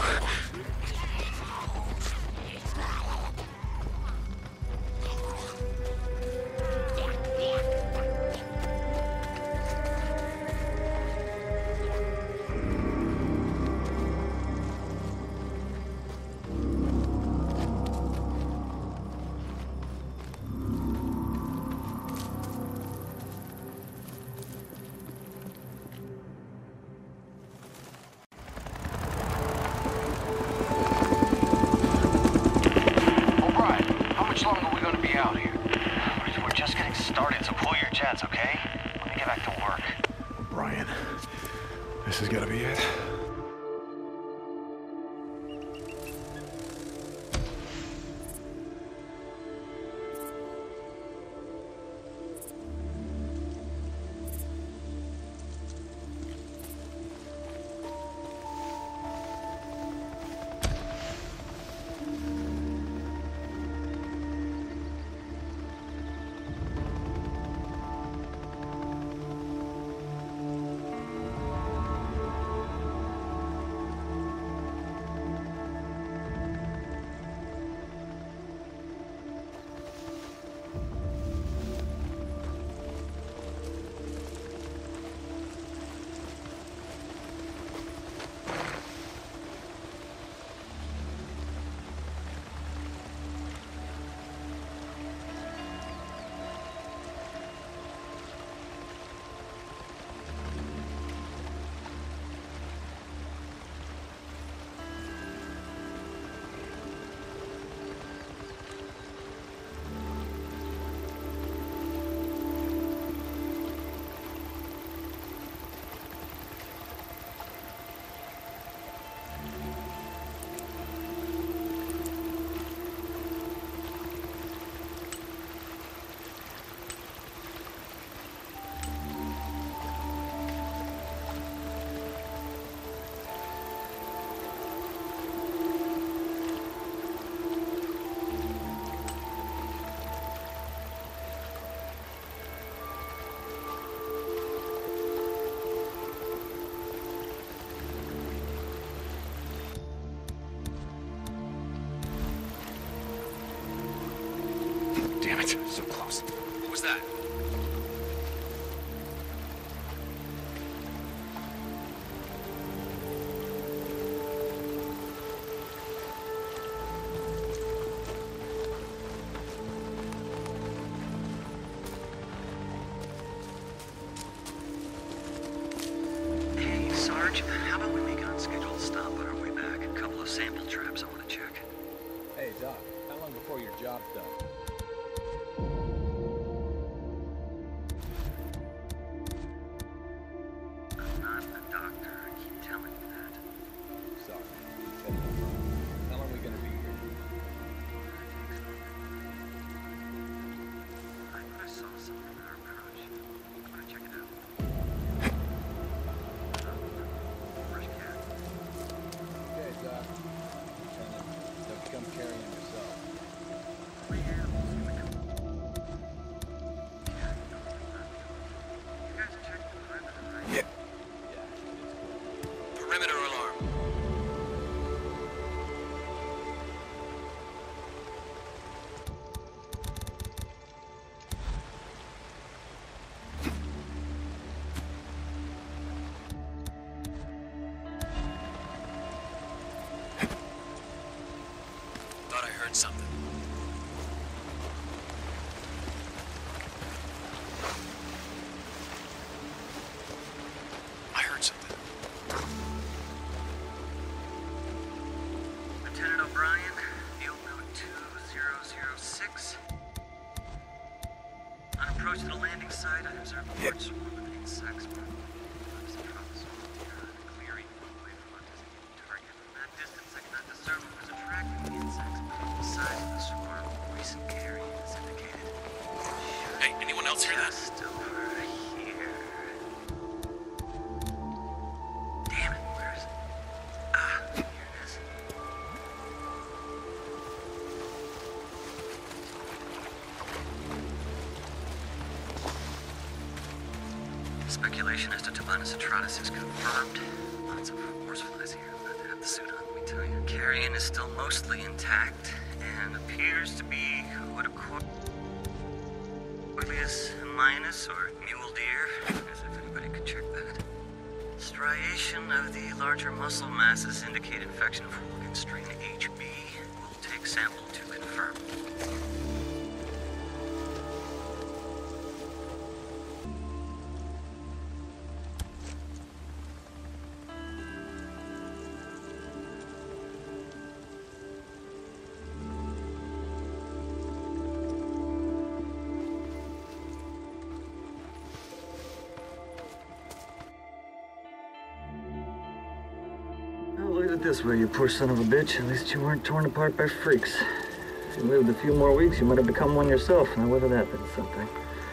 Okay? Let me get back to work. Brian, this has got to be it. Damn it, so close. What was that? Job done. I'm not a doctor. I keep telling you that. Sorry. How long are we gonna be here? I thought I saw something in our approach. I'm gonna check it out. Fresh cat. Okay, Doc. Don't come carrying yourself. Three animals in the company. You guys are checking the perimeter, right? Yeah. Perimeter alarm. Thought I heard something. I heard something. Lieutenant O'Brien, field note 2006. On approach to the landing site, I observed a large swarm of insects. There's a troposphere in a clearing away from our designated target. From that distance, I cannot discern what was attracting the insects. The size of the swarm, recent carrying is indicated. Hey, anyone else hear that? Just over here. Damn it, where is it? Ah, here it is. Speculation as to Tabanus atratus is confirmed. Lots of horseflies here. I'm about to have the suit on, let me tell you. Carrion is still mostly intact and appears to be what a Cornelius minus or mule deer, as if anybody could check that. Striation of the larger muscle masses indicate infection of organ strain HB. We'll take sample to confirm. Look at it this way, you poor son of a bitch. At least you weren't torn apart by freaks. If you lived a few more weeks, you might have become one yourself. Now, whether that meant something.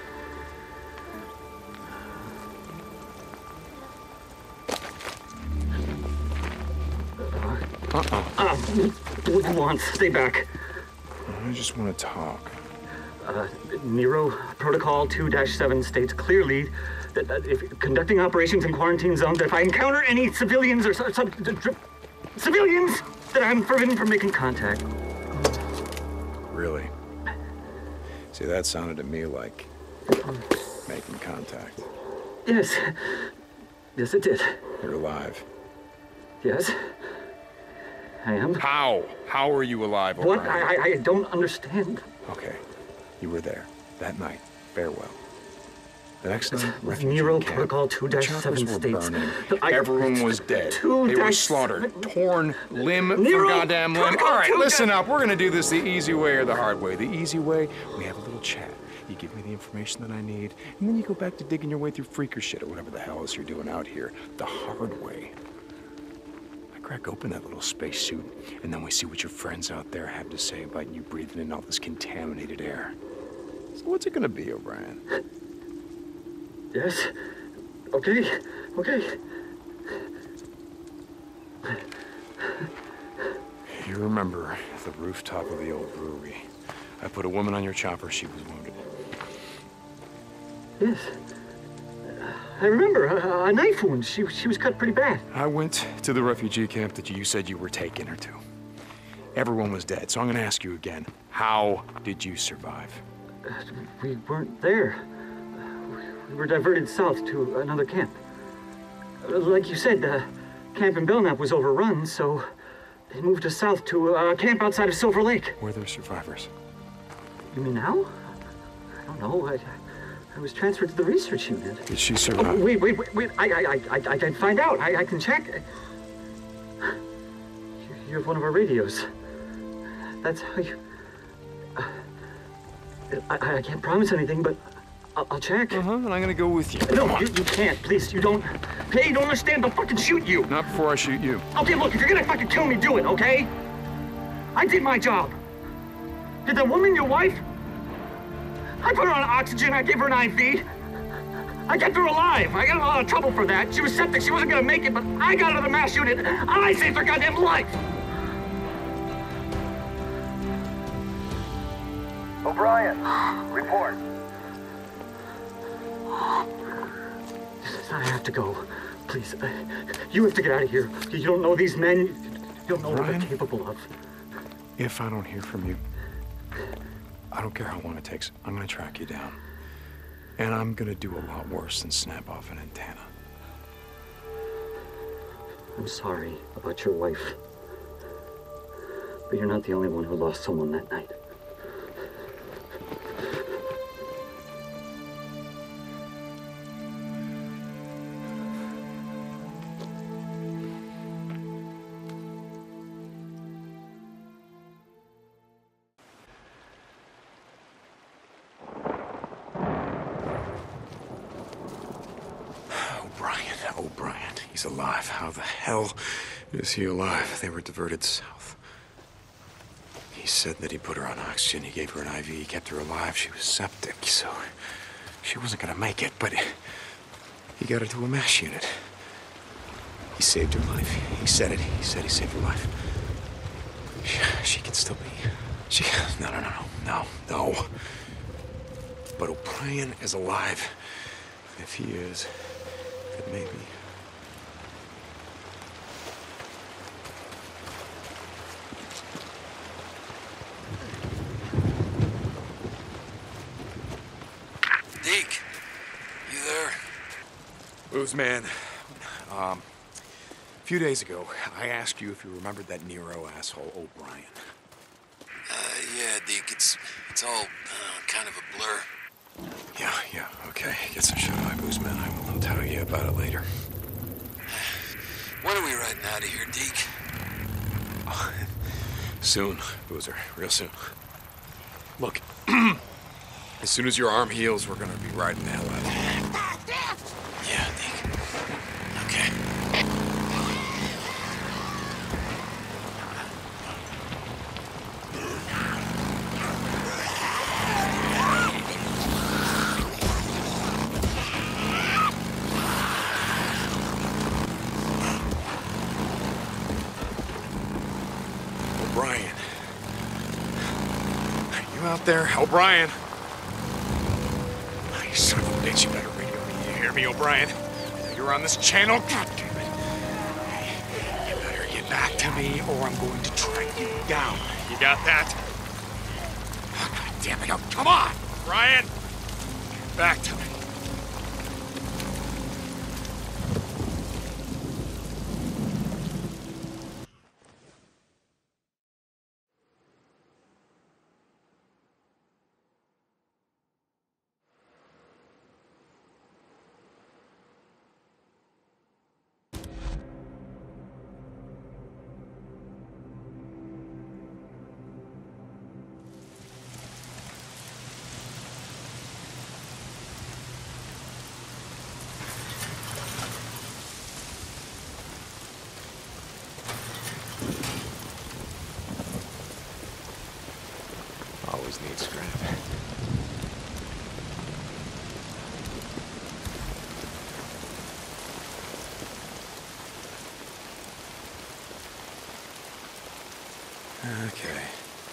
What do you want? Stay back. I just want to talk. Nero Protocol 2-7 states clearly that if conducting operations in quarantine zones, that if I encounter any civilians or civilians, that I'm forbidden from making contact. Really? See, that sounded to me like making contact. Yes. Yes, it did. You're alive. Yes. I am. How? How are you alive, What? O'Brien? I don't understand. Okay. You were there. That night. Farewell. The next night, Nero refugee camp. Protocol The 2-7 choppers were states burning. that Everyone was dead. They were slaughtered. Torn limb from Nero goddamn limb. Protocol All right, 2-7. listen up. We're gonna do this the easy way or the hard way. The easy way, we have a little chat. You give me the information that I need, and then you go back to digging your way through freaker shit or whatever the hell else you're doing out here. The hard way. I crack open that little spacesuit, and then we see what your friends out there have to say about you breathing in all this contaminated air. So what's it gonna be, O'Brien? Yes. Okay. Okay. You remember the rooftop of the old brewery. I put a woman on your chopper. She was wounded. Yes. I remember a knife wound. She was cut pretty bad. I went to the refugee camp that you said you were taking her to. Everyone was dead, so I'm gonna ask you again. How did you survive? We weren't there. We were diverted south to another camp. Like you said, the camp in Belknap was overrun, so they moved us south to a camp outside of Silver Lake. Were there survivors? You mean now? I don't know. I was transferred to the research unit. Did she survive? Wait. I can find out. I can check. You have one of our radios. That's how you... I can't promise anything, but I'll check. And I'm gonna go with you. No, you can't. Please, you don't. Hey, you don't understand. They'll fucking shoot you. Not before I shoot you. Okay, look, if you're gonna fucking kill me, do it, okay? I did my job. Did that woman your wife? I put her on oxygen. I gave her an IV. I kept her alive. I got in a lot of trouble for that. She was septic. She wasn't gonna make it, but I got her to the mass unit. And I saved her goddamn life. O'Brien, report. I have to go. Please, you have to get out of here. You don't know these men. You don't know what they're capable of. If I don't hear from you, I don't care how long it takes. I'm gonna track you down. And I'm gonna do a lot worse than snap off an antenna. I'm sorry about your wife. But you're not the only one who lost someone that night. O'Brien, he's alive. How the hell is he alive? They were diverted south. He said that he put her on oxygen, he gave her an IV, he kept her alive. She was septic, so she wasn't gonna make it, but he got her to a mass unit. He saved her life. He said it. He said he saved her life. She can still be... No. But O'Brien is alive. If he is, then maybe... Deke, you there? Booze man. A few days ago, I asked you if you remembered that Nero asshole O'Brien. Yeah, Deke, it's all kind of a blur. Yeah, okay. Get some shut eye, Booze man. I will tell you about it later. When are we riding out of here, Deke? Soon, Boozer. Real soon. Look, as soon as your arm heals, we're gonna be riding the hell out of here. Yeah, Deke. Okay. O'Brien. You out there? O'Brien. You son of a bitch, you better radio me. You hear me, O'Brien? You're on this channel? God damn it. Hey, you better get back to me or I'm going to track you down. You got that? Oh, God damn it. Oh, come on, O'Brien. Get back to me. Always need scrap. Okay.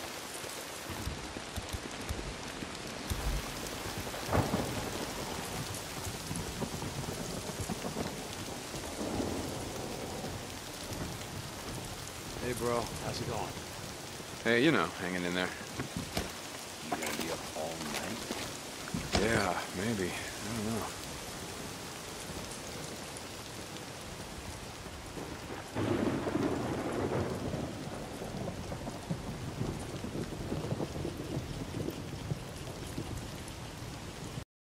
Hey, bro. How's it going? Hey, you know, hanging in there. You gonna be up all night? Yeah, maybe. I don't know.